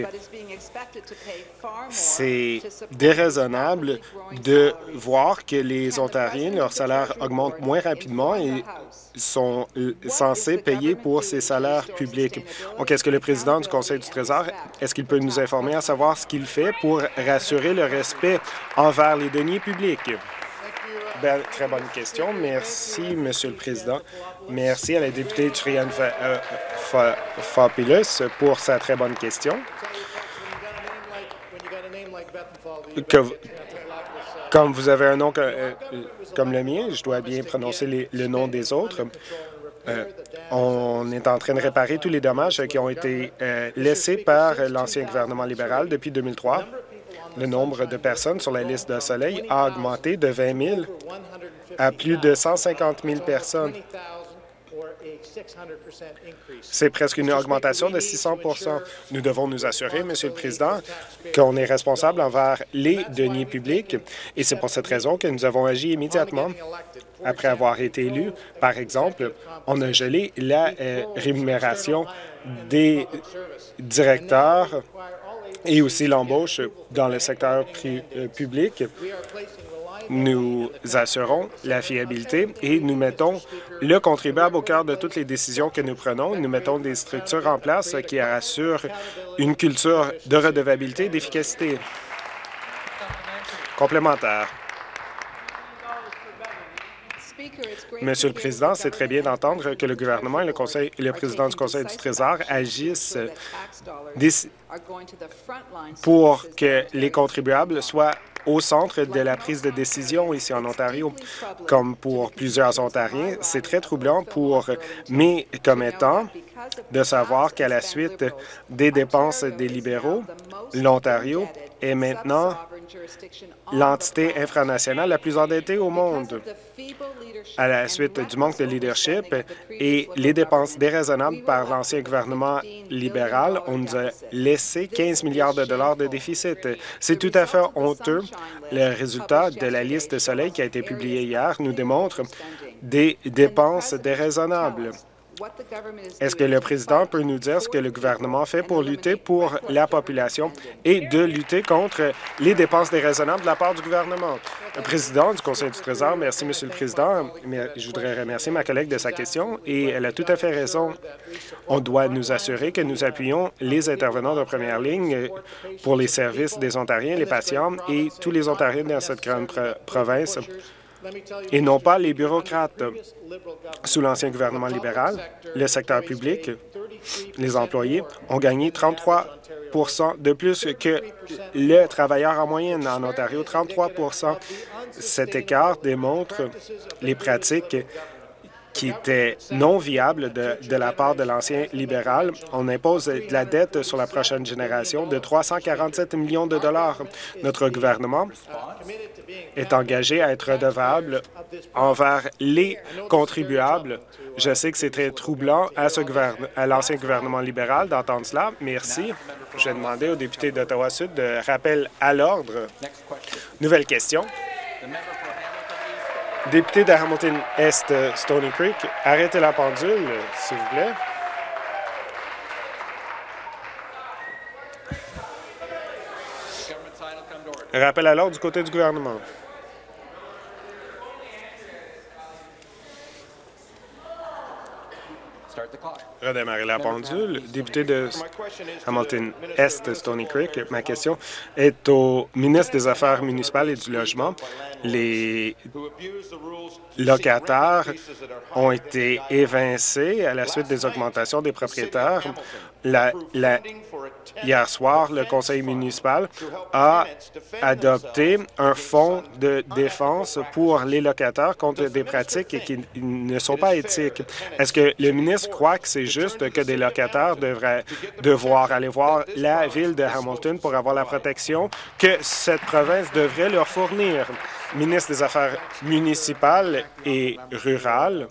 C'est déraisonnable de voir que les Ontariens, leurs salaires augmentent moins rapidement et sont censés payer pour ces salaires publics. Donc, est-ce que le président du Conseil du Trésor, est-ce qu'il peut nous informer à savoir ce qu'il fait pour rassurer le respect envers les deniers publics? Bien, très bonne question. Merci, Monsieur le Président. Merci à la députée Trian Fopoulos pour sa très bonne question. Que, comme vous avez un nom que, euh, comme le mien, je dois bien prononcer les, le nom des autres. Euh, on est en train de réparer tous les dommages qui ont été euh, laissés par l'ancien gouvernement libéral depuis deux mille trois. Le nombre de personnes sur la liste de Soleil a augmenté de vingt mille à plus de cent cinquante mille personnes. C'est presque une augmentation de six cents pour cent. Nous devons nous assurer, Monsieur le Président, qu'on est responsable envers les deniers publics et c'est pour cette raison que nous avons agi immédiatement après avoir été élus. Par exemple, on a gelé la euh, rémunération des directeurs et aussi l'embauche dans le secteur euh, public. Nous assurons la fiabilité et nous mettons le contribuable au cœur de toutes les décisions que nous prenons. Nous mettons des structures en place qui assurent une culture de redevabilité et d'efficacité. Complémentaire. Monsieur le Président, c'est très bien d'entendre que le gouvernement et le, conseil, le président du Conseil du Trésor agissent pour que les contribuables soient au centre de la prise de décision ici en Ontario. Comme pour plusieurs Ontariens, c'est très troublant pour mes commettants de savoir qu'à la suite des dépenses des libéraux, l'Ontario est maintenant l'entité infranationale la plus endettée au monde. À la suite du manque de leadership et les dépenses déraisonnables par l'ancien gouvernement libéral, on nous a laissé quinze milliards de dollars de déficit. C'est tout à fait honteux. Le résultat de la liste Soleil qui a été publiée hier nous démontre des dépenses déraisonnables. Est-ce que le président peut nous dire ce que le gouvernement fait pour lutter pour la population et de lutter contre les dépenses déraisonnables de la part du gouvernement? Le président du Conseil du Trésor, merci, Monsieur le Président. Je voudrais remercier ma collègue de sa question et elle a tout à fait raison. On doit nous assurer que nous appuyons les intervenants de première ligne pour les services des Ontariens, les patients et tous les Ontariens dans cette grande pro- province et non pas les bureaucrates. Sous l'ancien gouvernement libéral, le secteur public, les employés, ont gagné trente-trois pour cent de plus que le travailleur en moyenne en Ontario, trente-trois pour cent. Cet écart démontre les pratiques qui était non viable de, de la part de l'ancien libéral. On impose de la dette sur la prochaine génération de trois cent quarante-sept millions de dollars. Notre gouvernement est engagé à être redevable envers les contribuables. Je sais que c'est très troublant à, ce gouverne- à l'ancien gouvernement libéral d'entendre cela. Merci. Je vais demander au député d'Ottawa-Sud de rappel à l'ordre. Nouvelle question. Député de Hamilton-Est, Stony Creek, arrêtez la pendule, s'il vous plaît. Rappel à l'ordre du côté du gouvernement. Redémarrer la pendule. Député de Hamilton-Est, Stony Creek, ma question est au ministre des Affaires municipales et du Logement. Les locataires ont été évincés à la suite des augmentations des propriétaires. La, la, hier soir, le conseil municipal a adopté un fonds de défense pour les locataires contre des pratiques qui ne sont pas éthiques. Est-ce que le ministre croit que c'est juste que des locataires devraient devoir aller voir la ville de Hamilton pour avoir la protection que cette province devrait leur fournir? Ministre des Affaires municipales et rurales.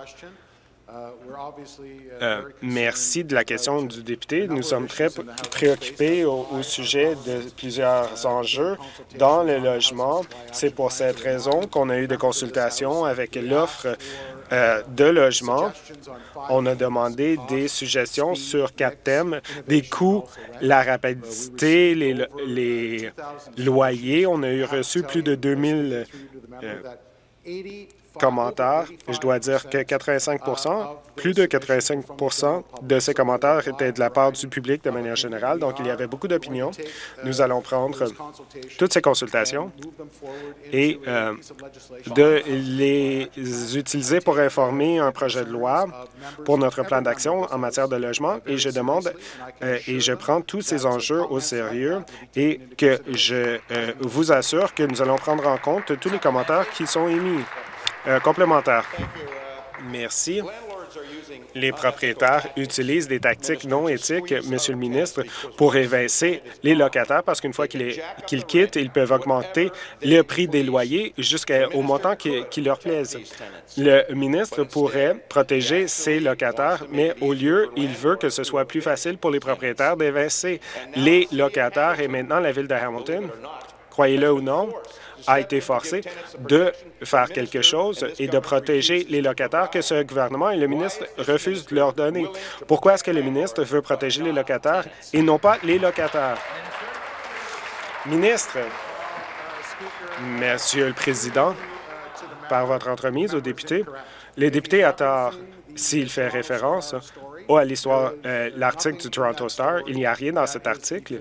Euh, merci de la question du député. Nous sommes très préoccupés au, au sujet de plusieurs enjeux dans le logement. C'est pour cette raison qu'on a eu des consultations avec l'offre euh, de logement. On a demandé des suggestions sur quatre thèmes, des coûts, la rapidité, les, les loyers. On a eu reçu plus de deux mille euh, commentaires. Je dois dire que quatre-vingt-cinq pour cent, plus de quatre-vingt-cinq pour cent de ces commentaires étaient de la part du public de manière générale, donc il y avait beaucoup d'opinions. Nous allons prendre toutes ces consultations et euh, de les utiliser pour informer un projet de loi pour notre plan d'action en matière de logement, et je demande euh, et je prends tous ces enjeux au sérieux et que je euh, vous assure que nous allons prendre en compte tous les commentaires qui sont émis. Euh, complémentaire. Merci. Les propriétaires utilisent des tactiques non éthiques, Monsieur le ministre, pour évincer les locataires parce qu'une fois qu'ils qu'ils quittent, ils peuvent augmenter le prix des loyers jusqu'au montant qui, qui leur plaise. Le ministre pourrait protéger ses locataires, mais au lieu, il veut que ce soit plus facile pour les propriétaires d'évincer les locataires. Et maintenant, la Ville de Hamilton, croyez-le ou non, a été forcé de faire quelque chose et de protéger les locataires que ce gouvernement et le ministre refusent de leur donner. Pourquoi est-ce que le ministre veut protéger les locataires et non pas les locataires? Ministre, Monsieur le Président, par votre entremise aux députés, les députés à tort, s'il fait référence à l'histoire, euh, l'article du Toronto Star, il n'y a rien dans cet article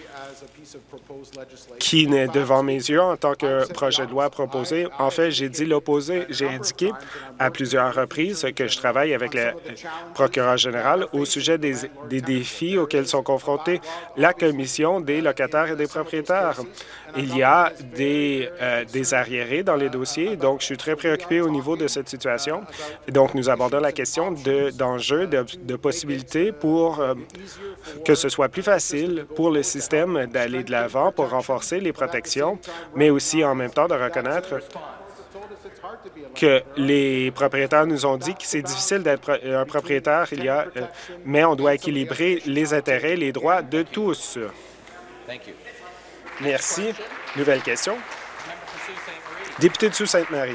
qui n'est devant mes yeux en tant que projet de loi proposé. En fait, j'ai dit l'opposé. J'ai indiqué à plusieurs reprises que je travaille avec le procureur général au sujet des, des défis auxquels sont confrontés la Commission des locataires et des propriétaires. Il y a des, euh, des arriérés dans les dossiers, donc je suis très préoccupé au niveau de cette situation. Donc, nous abordons la question de, d'enjeux, de, de possibilités pour euh, que ce soit plus facile pour le système d'aller de l'avant pour renforcer les protections, mais aussi en même temps de reconnaître que les propriétaires nous ont dit que c'est difficile d'être un propriétaire, il y a, euh, mais on doit équilibrer les intérêts, les droits de tous. Merci. Nouvelle question. Député de Sault-Sainte-Marie.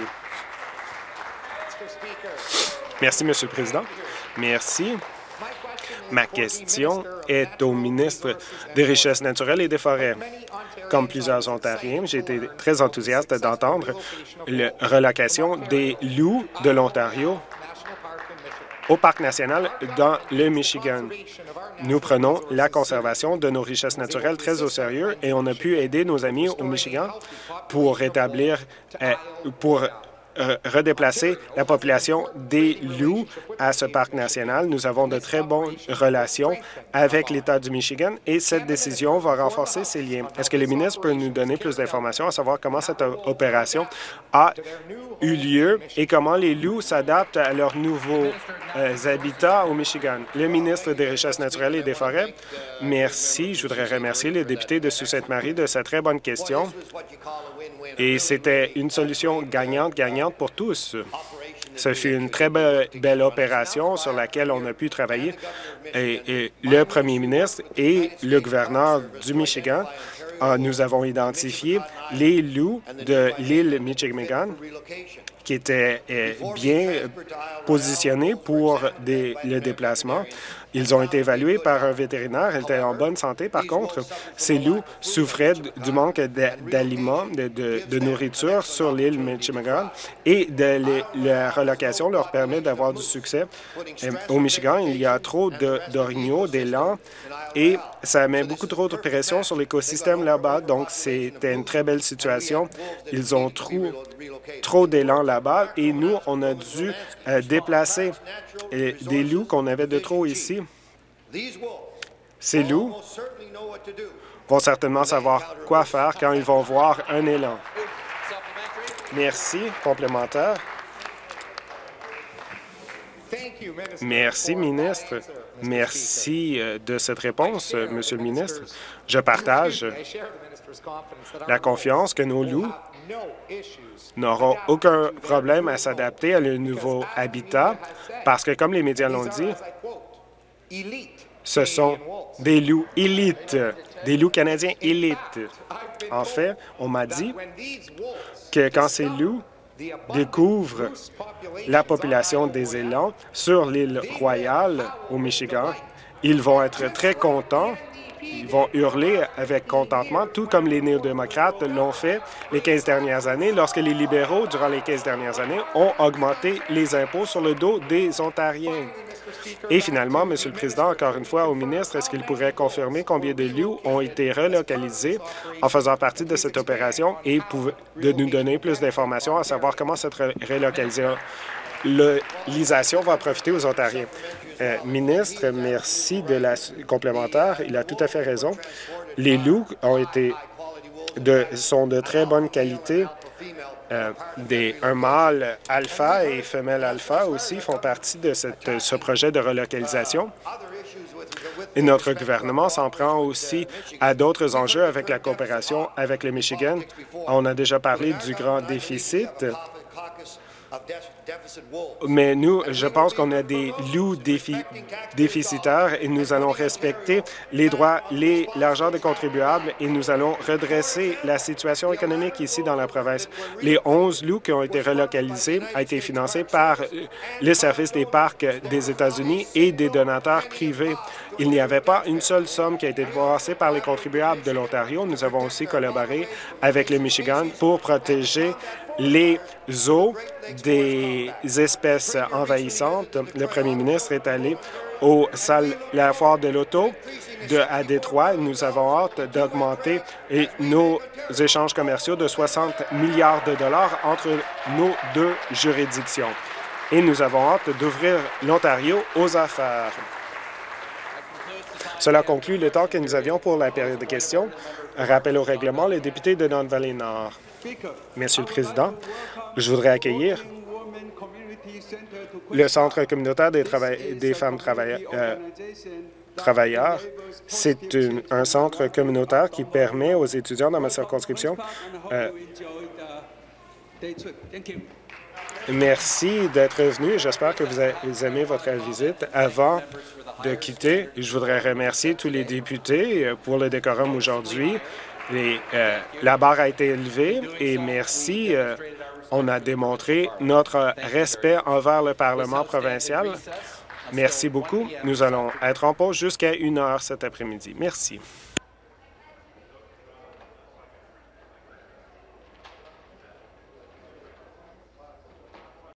Merci, Monsieur le Président. Merci. Ma question est au ministre des Richesses naturelles et des Forêts. Comme plusieurs Ontariens, j'ai été très enthousiaste d'entendre la relocation des loups de l'Ontario au Parc national dans le Michigan. Nous prenons la conservation de nos richesses naturelles très au sérieux et on a pu aider nos amis au Michigan pour rétablir, euh, pour euh, redéplacer la population des loups à ce parc national. Nous avons de très bonnes relations avec l'État du Michigan et cette décision va renforcer ces liens. Est-ce que le ministre peut nous donner plus d'informations à savoir comment cette opération a eu lieu et comment les loups s'adaptent à leurs nouveaux euh, habitats au Michigan? Le ministre des Richesses naturelles et des Forêts, merci. Je voudrais remercier le député de Sault-Sainte-Marie de sa très bonne question. Et c'était une solution gagnante-gagnante pour tous. Ce fut une très be belle opération sur laquelle on a pu travailler. Et, et le premier ministre et le gouverneur du Michigan, euh, nous avons identifié les loups de l'île Michigan qui étaient euh, bien positionnés pour des, le déplacement. Ils ont été évalués par un vétérinaire. Ils étaient en bonne santé. Par contre, ces loups souffraient du manque d'aliments, de, de, de nourriture sur l'île Michigan et de les, la relocation leur permet d'avoir du succès. Au Michigan, il y a trop d'orignaux, d'élan et ça met beaucoup trop de pression sur l'écosystème là-bas. Donc, c'était une très belle situation. Ils ont trop, trop d'élan là-bas et nous, on a dû euh, déplacer euh, des loups qu'on avait de trop ici. Ces loups vont certainement savoir quoi faire quand ils vont voir un élan. Merci. Complémentaire. Merci, ministre. Merci de cette réponse, Monsieur le ministre. Je partage la confiance que nos loups n'auront aucun problème à s'adapter à le nouveau habitat parce que, comme les médias l'ont dit, ce sont des loups élites, des loups canadiens élites. En fait, on m'a dit que quand ces loups découvrent la population des élans sur l'île Royale au Michigan, ils vont être très contents. Ils vont hurler avec contentement, tout comme les néo-démocrates l'ont fait les quinze dernières années, lorsque les libéraux, durant les quinze dernières années, ont augmenté les impôts sur le dos des Ontariens. Et finalement, Monsieur le Président, encore une fois, au ministre, est-ce qu'il pourrait confirmer combien de loups ont été relocalisés en faisant partie de cette opération et de nous donner plus d'informations à savoir comment cette relocalisation va profiter aux Ontariens? Euh, ministre, merci de la complémentaire. Il a tout à fait raison. Les loups ont été de, sont de très bonne qualité. Euh, des, un mâle alpha et femelle alpha aussi font partie de cette, ce projet de relocalisation. Et notre gouvernement s'en prend aussi à d'autres enjeux avec la coopération avec le Michigan. On a déjà parlé du grand déficit. Mais nous, je pense qu'on a des loups défi déficitaires et nous allons respecter les droits, les l'argent des contribuables et nous allons redresser la situation économique ici dans la province. Les onze loups qui ont été relocalisés ont été financés par le service des parcs des États-Unis et des donateurs privés. Il n'y avait pas une seule somme qui a été dépensée par les contribuables de l'Ontario. Nous avons aussi collaboré avec le Michigan pour protéger les eaux des espèces envahissantes. Le premier ministre est allé au salle, la foire de l'auto de, à Détroit. Nous avons hâte d'augmenter nos échanges commerciaux de soixante milliards de dollars entre nos deux juridictions. Et nous avons hâte d'ouvrir l'Ontario aux affaires. Cela conclut le temps que nous avions pour la période de questions. Rappel au règlement, le député de Don Valley Nord. Monsieur le Président, je voudrais accueillir le Centre communautaire des, des femmes travaille euh, travailleurs. C'est un centre communautaire qui permet aux étudiants dans ma circonscription euh, merci d'être venu. J'espère que vous aimez votre visite. Avant de quitter, je voudrais remercier tous les députés pour le décorum aujourd'hui. Euh, la barre a été élevée et merci. Euh, on a démontré notre respect envers le Parlement provincial. Merci beaucoup. Nous allons être en pause jusqu'à une heure cet après-midi. Merci.